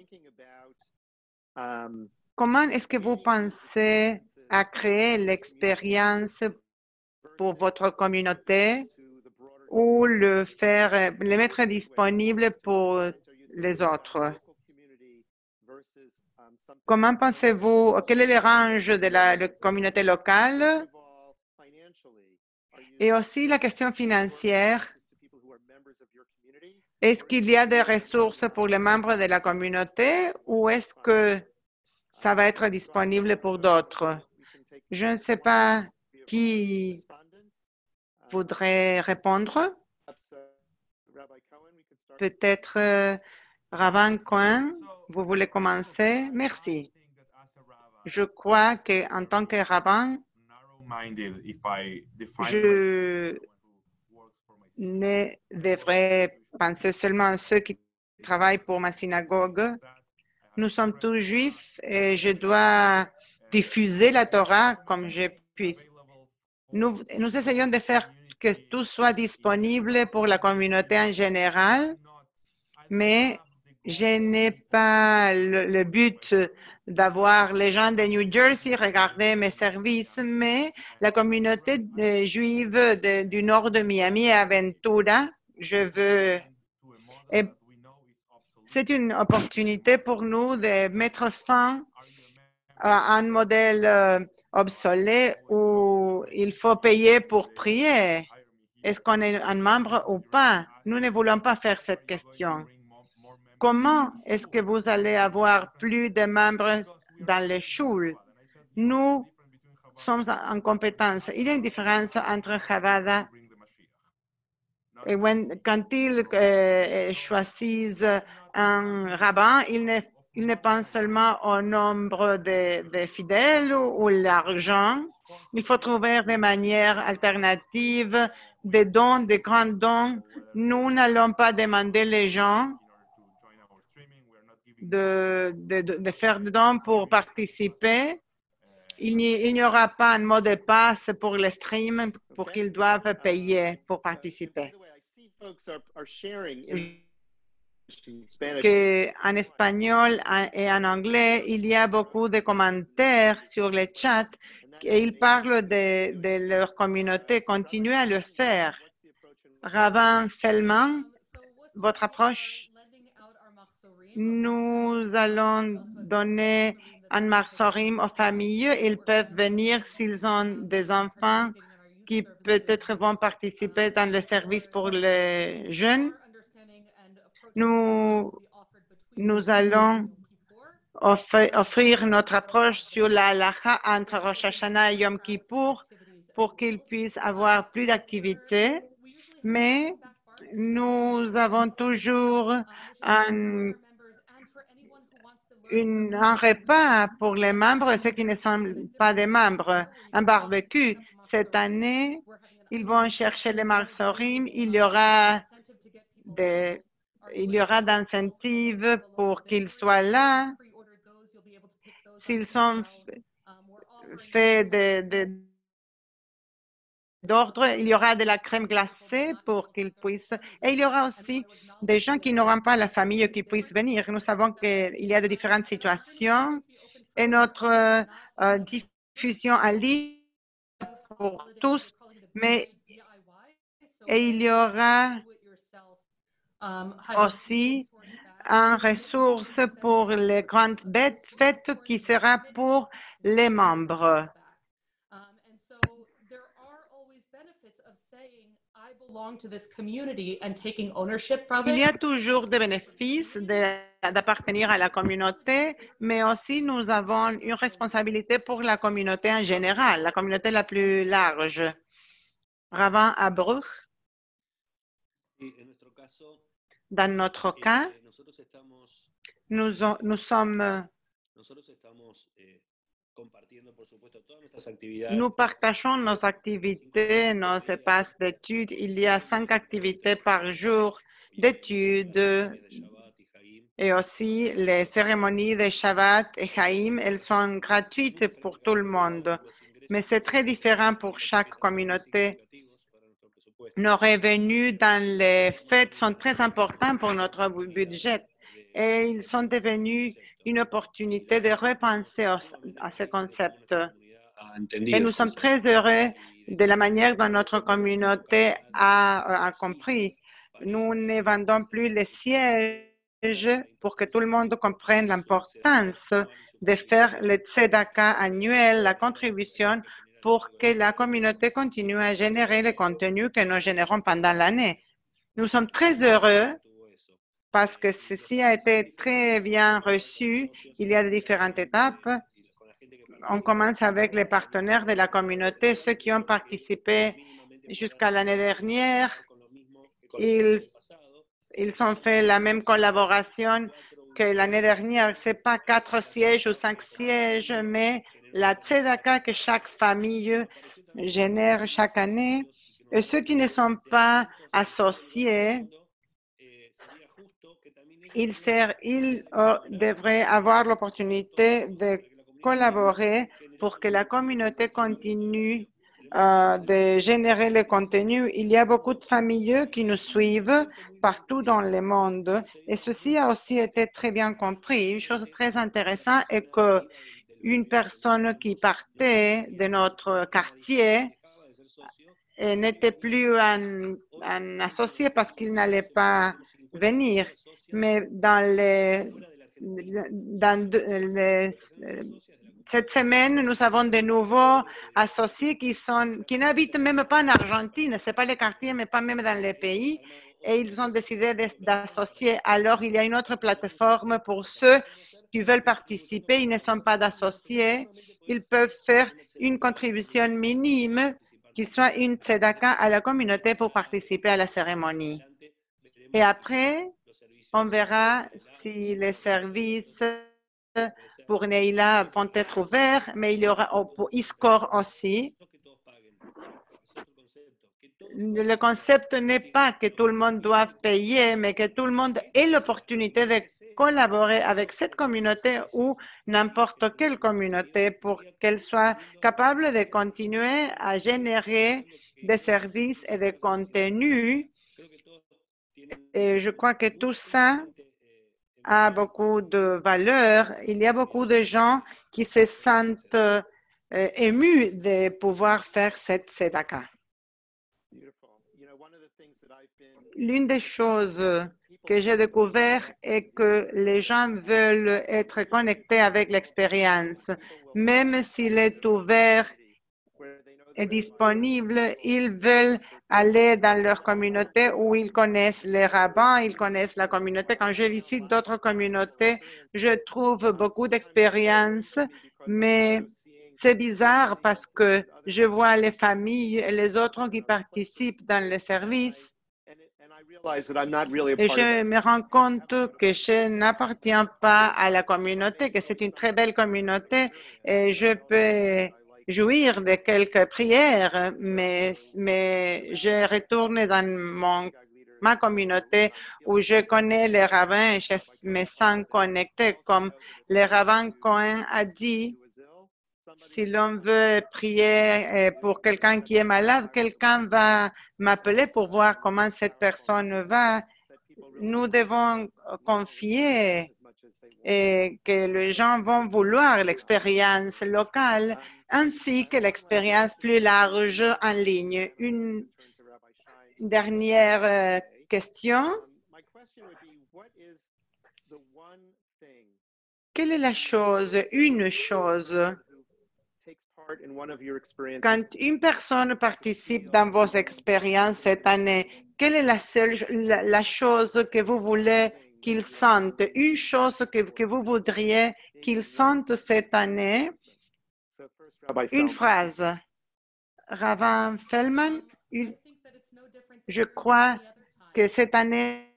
comment est-ce que vous pensez à créer l'expérience pour votre communauté ou le mettre disponible pour les autres? Comment pensez-vous, quel est le range de la communauté locale? Et aussi la question financière. Est-ce qu'il y a des ressources pour les membres de la communauté ou est-ce que ça va être disponible pour d'autres? Je ne sais pas qui voudrait répondre. Peut-être Ravan Cohen, vous voulez commencer? Merci. Je crois qu'en tant que rabbin, je ne devrais penser seulement à ceux qui travaillent pour ma synagogue. Nous sommes tous juifs et je dois diffuser la Torah comme je puisse. Nous essayons de faire que tout soit disponible pour la communauté en général, mais je n'ai pas le but d'avoir les gens de New Jersey regarder mes services, mais la communauté juive du nord de Miami et Aventura, c'est une opportunité pour nous de mettre fin à un modèle obsolète où il faut payer pour prier. Est-ce qu'on est un membre ou pas? Nous ne voulons pas faire cette question. Comment est-ce que vous allez avoir plus de membres dans les shuls? Nous sommes en compétence. Il y a une différence entre Chavada et quand ils choisissent un rabbin, ils ne pensent seulement au nombre de fidèles ou l'argent. Il faut trouver des manières alternatives, des dons, des grands dons. Nous n'allons pas demander les gens de faire des dons pour participer. il n'y aura pas un mot de passe pour le stream pour qu'ils doivent payer pour participer. En espagnol et en anglais, il y a beaucoup de commentaires sur le chat et ils parlent de leur communauté. Continuez à le faire. Ravan Selman, votre approche? Nous allons donner un marsorim aux familles. Ils peuvent venir s'ils ont des enfants qui peut-être vont participer dans le service pour les jeunes. Nous allons offrir notre approche sur la halakha entre Rosh Hashanah et Yom Kippour pour qu'ils puissent avoir plus d'activités, mais nous avons toujours un repas pour les membres et ceux qui ne sont pas des membres, un barbecue. Cette année, ils vont chercher les marsorim. Il y aura d'incentives pour qu'ils soient là. S'ils sont faits d'ordre, il y aura de la crème glacée pour qu'ils puissent. Et il y aura aussi des gens qui n'auront pas la famille qui puissent venir. Nous savons qu'il y a de différentes situations et notre diffusion en ligne pour tous, mais il y aura aussi une ressource pour les grandes fêtes qui sera pour les membres. Il y a toujours des bénéfices d'appartenir à la communauté, mais aussi nous avons une responsabilité pour la communauté en général, la communauté la plus large. Ravan Abruch. Dans notre cas, nous partageons nos activités, nos espaces d'études. Il y a 5 activités par jour d'études et aussi les cérémonies de Shabbat et Haïm. Elles sont gratuites pour tout le monde, mais c'est très différent pour chaque communauté. Nos revenus dans les fêtes sont très importants pour notre budget et ils sont devenus une opportunité de repenser à ce concept. Et nous sommes très heureux de la manière dont notre communauté a compris. Nous ne vendons plus les sièges pour que tout le monde comprenne l'importance de faire le tzedaka annuel, la contribution, pour que la communauté continue à générer le contenu que nous générons pendant l'année. Nous sommes très heureux parce que ceci a été très bien reçu. Il y a différentes étapes. On commence avec les partenaires de la communauté, ceux qui ont participé jusqu'à l'année dernière. Ils ont fait la même collaboration que l'année dernière. Ce n'est pas 4 sièges ou 5 sièges, mais la tzedaka que chaque famille génère chaque année. Et ceux qui ne sont pas associés, ils devraient avoir l'opportunité de collaborer pour que la communauté continue de générer le contenu. Il y a beaucoup de familles qui nous suivent partout dans le monde et ceci a aussi été très bien compris. Une chose très intéressante est qu'une personne qui partait de notre quartier n'était plus un associé parce qu'il n'allait pas venir. Mais cette semaine, nous avons de nouveaux associés qui n'habitent même pas en Argentine. Ce n'est pas le quartier, mais pas même dans le pays. Et ils ont décidé d'associer. Alors, il y a une autre plateforme pour ceux qui veulent participer. Ils ne sont pas d'associés. Ils peuvent faire une contribution minime qui soit une tzedaka à la communauté pour participer à la cérémonie. Et après, on verra si les services pour Neila vont être ouverts, mais il y aura pour ISCOR aussi. le concept n'est pas que tout le monde doive payer, mais que tout le monde ait l'opportunité de collaborer avec cette communauté ou n'importe quelle communauté pour qu'elle soit capable de continuer à générer des services et des contenus. Et je crois que tout ça a beaucoup de valeur. Il y a beaucoup de gens qui se sentent émus de pouvoir faire cette tzedaka. L'une des choses que j'ai découvert est que les gens veulent être connectés avec l'expérience. Même s'il est ouvert et disponible, ils veulent aller dans leur communauté où ils connaissent les rabbins, ils connaissent la communauté. Quand je visite d'autres communautés, je trouve beaucoup d'expériences, mais c'est bizarre parce que je vois les familles et les autres qui participent dans le service et je me rends compte que je n'appartiens pas à la communauté, que c'est une très belle communauté et je peux jouir de quelques prières, mais je retourne dans ma communauté où je connais les rabbins et je me sens connecté. Comme le rabbin Cohen a dit, si l'on veut prier pour quelqu'un qui est malade, quelqu'un va m'appeler pour voir comment cette personne va. Nous devons confier et que les gens vont vouloir l'expérience locale ainsi que l'expérience plus large en ligne. Une dernière question. Quelle est la chose, une chose, quand une personne participe dans vos expériences cette année, quelle est la chose que vous voulez qu'ils sentent, une chose que vous voudriez qu'ils sentent cette année? Une phrase. Ravan Feldman, je crois que cette année,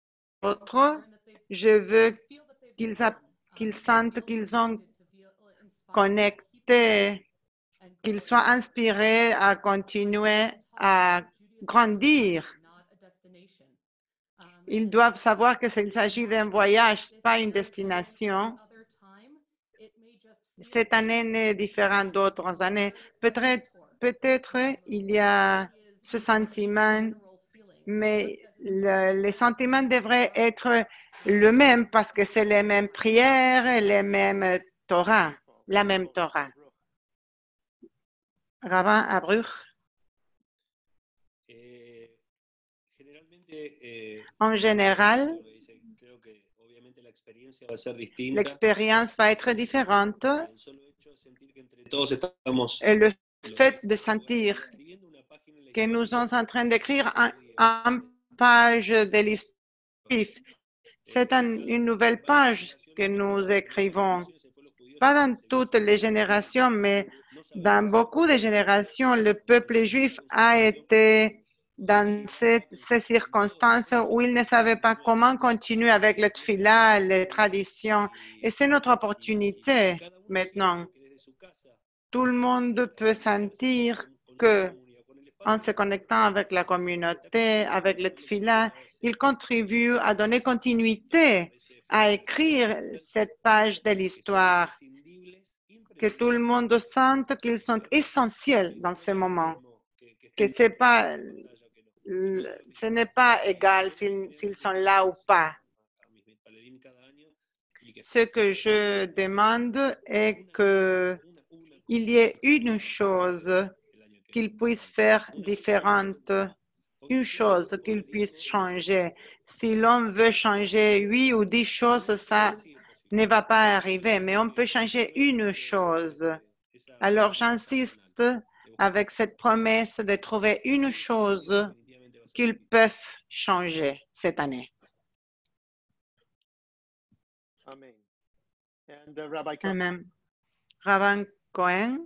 je veux qu'ils sentent qu'ils sont connectés, qu'ils soient inspirés à continuer à grandir. Ils doivent savoir que s'il s'agit d'un voyage, pas une destination. Cette année n'est différente d'autres années. Peut-être il y a ce sentiment, mais les sentiments devraient être le même parce que c'est les mêmes prières, les mêmes Torah, la même Torah. Ravan Abruch. En général, l'expérience va être différente et le fait de sentir que nous sommes en train d'écrire une page de l'histoire, c'est une nouvelle page que nous écrivons. Pas dans toutes les générations, mais dans beaucoup de générations, le peuple juif a été dans ces circonstances où il ne savait pas comment continuer avec le tefila, les traditions. Et c'est notre opportunité maintenant. Tout le monde peut sentir que, en se connectant avec la communauté, avec le tefila, il contribue à donner continuité, à écrire cette page de l'histoire, que tout le monde sente qu'ils sont essentiels dans ce moment, que ce n'est pas égal s'ils sont là ou pas. Ce que je demande est qu'il y ait une chose qu'ils puissent faire différente, une chose qu'ils puissent changer. Si l'on veut changer 8 ou 10 choses, ça ne va pas arriver, mais on peut changer une chose. Alors, j'insiste avec cette promesse de trouver une chose qu'ils peuvent changer cette année. Amen. And Rabbi Cohen. Amen. Ravan Cohen.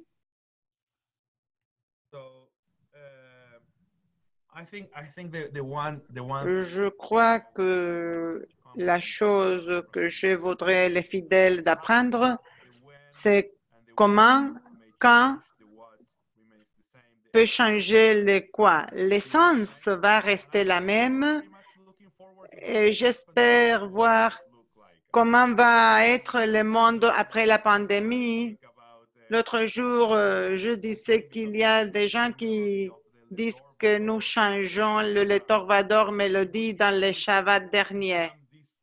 Je crois que la chose que je voudrais les fidèles d'apprendre, c'est comment, quand peut changer le quoi? L'essence va rester la même et j'espère voir comment va être le monde après la pandémie. L'autre jour, je disais qu'il y a des gens qui disent que nous changeons le Torvador Mélodie dans le Shabbat dernier.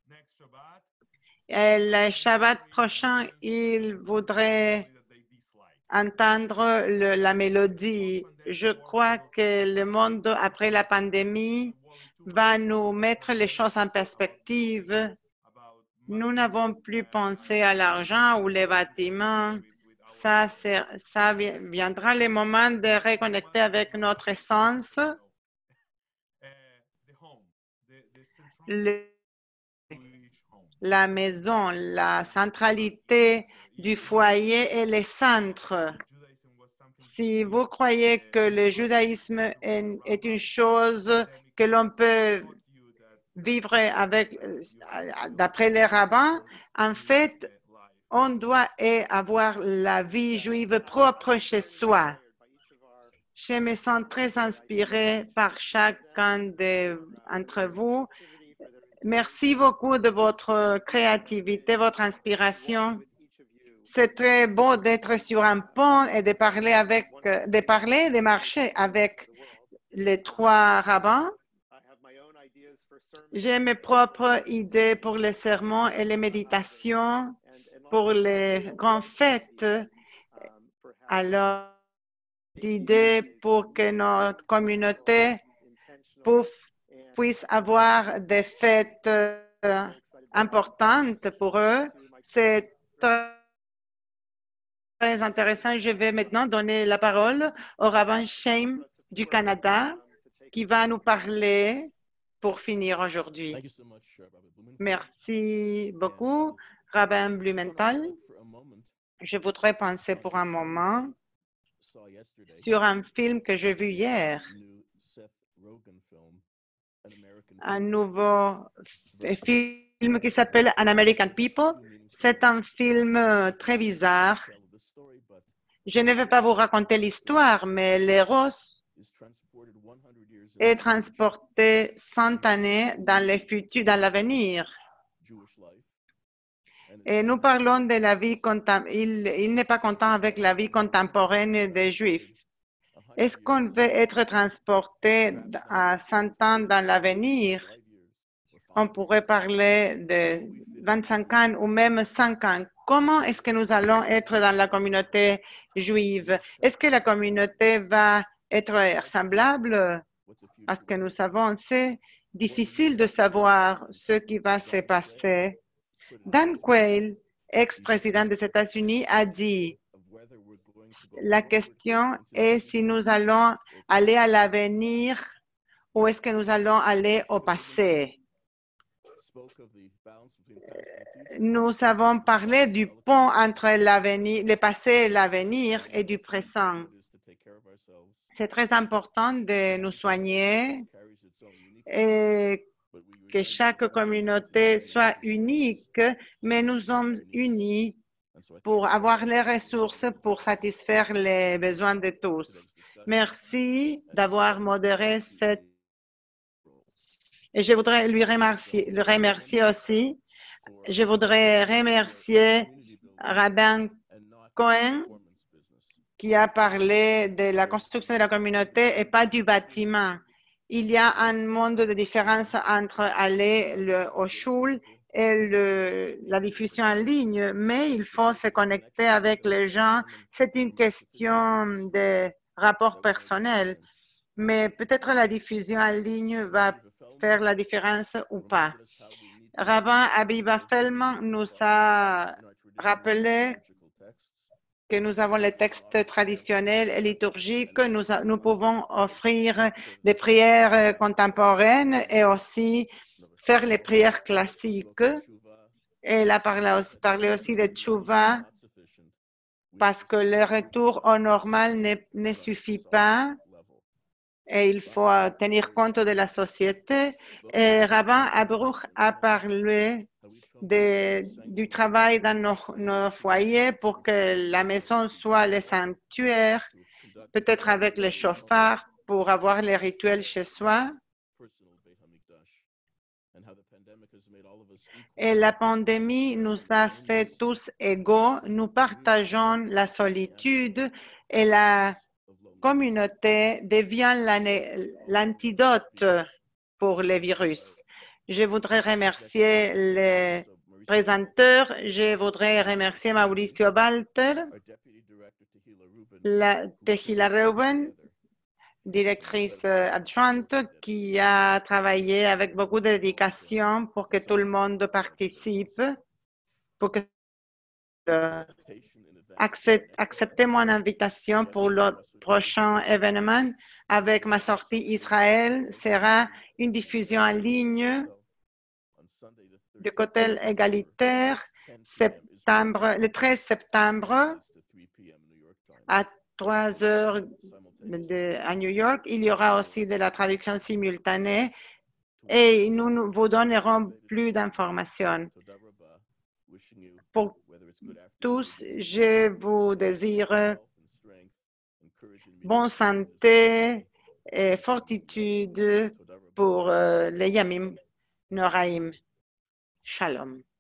Et le Shabbat prochain, ils voudraient entendre la mélodie. Je crois que le monde après la pandémie va nous mettre les choses en perspective. Nous n'avons plus pensé à l'argent ou les bâtiments. Ça viendra le moment de reconnecter avec notre essence. La maison, la centralité du foyer et les centres. Si vous croyez que le judaïsme est une chose que l'on peut vivre avec, d'après les rabbins, en fait, on doit avoir la vie juive propre chez soi. Je me sens très inspirée par chacun d'entre vous. Merci beaucoup de votre créativité, votre inspiration. C'est très beau d'être sur un pont et de marcher avec les trois rabbins. J'ai mes propres idées pour les sermons et les méditations, pour les grandes fêtes. Alors, d'idées pour que notre communauté puisse avoir des fêtes importantes pour eux. C'est très intéressant. Je vais maintenant donner la parole au rabbin Chaim du Canada qui va nous parler pour finir aujourd'hui. Merci beaucoup, rabbin Blumenthal. Je voudrais penser pour un moment sur un film que j'ai vu hier, un nouveau film qui s'appelle An American People. C'est un film très bizarre. Je ne vais pas vous raconter l'histoire, mais l'héros est transporté 100 années dans le futur, dans l'avenir. Et nous parlons de la vie contemporaine. Il n'est pas content avec la vie contemporaine des Juifs. Est-ce qu'on veut être transporté à 100 ans dans l'avenir? On pourrait parler de 25 ans ou même 5 ans. Comment est-ce que nous allons être dans la communauté juive? Est-ce que la communauté va être semblable à ce que nous savons? C'est difficile de savoir ce qui va se passer. Dan Quayle, ex-président des États-Unis, a dit « La question est si nous allons aller à l'avenir ou est-ce que nous allons aller au passé. » Nous avons parlé du pont entre le passé et l'avenir et du présent. C'est très important de nous soigner et que chaque communauté soit unique, mais nous sommes unis pour avoir les ressources pour satisfaire les besoins de tous. Merci d'avoir modéré cette. Et je voudrais le remercier aussi. Je voudrais remercier Rabbin Cohen qui a parlé de la construction de la communauté et pas du bâtiment. Il y a un monde de différence entre aller au shul et la diffusion en ligne, mais il faut se connecter avec les gens. C'est une question de rapport personnel, mais peut-être la diffusion en ligne va faire la différence ou pas. Rabbin Abiba Feldman nous a rappelé que nous avons les textes traditionnels et liturgiques, nous pouvons offrir des prières contemporaines et aussi faire les prières classiques. Elle a parlé aussi de tchouva parce que le retour au normal ne suffit pas et il faut tenir compte de la société. Et Rabbin Abruch a parlé du travail dans nos foyers pour que la maison soit le sanctuaire peut-être avec le chauffard pour avoir les rituels chez soi. Et la pandémie nous a fait tous égaux. Nous partageons la solitude et la communauté devient l'antidote pour les virus. Je voudrais remercier les présenteurs. Je voudrais remercier Mauricio Walter, Tehila Reuben, directrice adjointe, qui a travaillé avec beaucoup de dédication pour que tout le monde participe, pour que accepter mon invitation pour le prochain événement avec ma sortie Israël sera une diffusion en ligne du côté égalitaire le 13 septembre à 3 heures à New York. Il y aura aussi de la traduction simultanée et nous vous donnerons plus d'informations. Pour tous, je vous désire bonne santé et fortitude pour les Yamim Noraim. Shalom.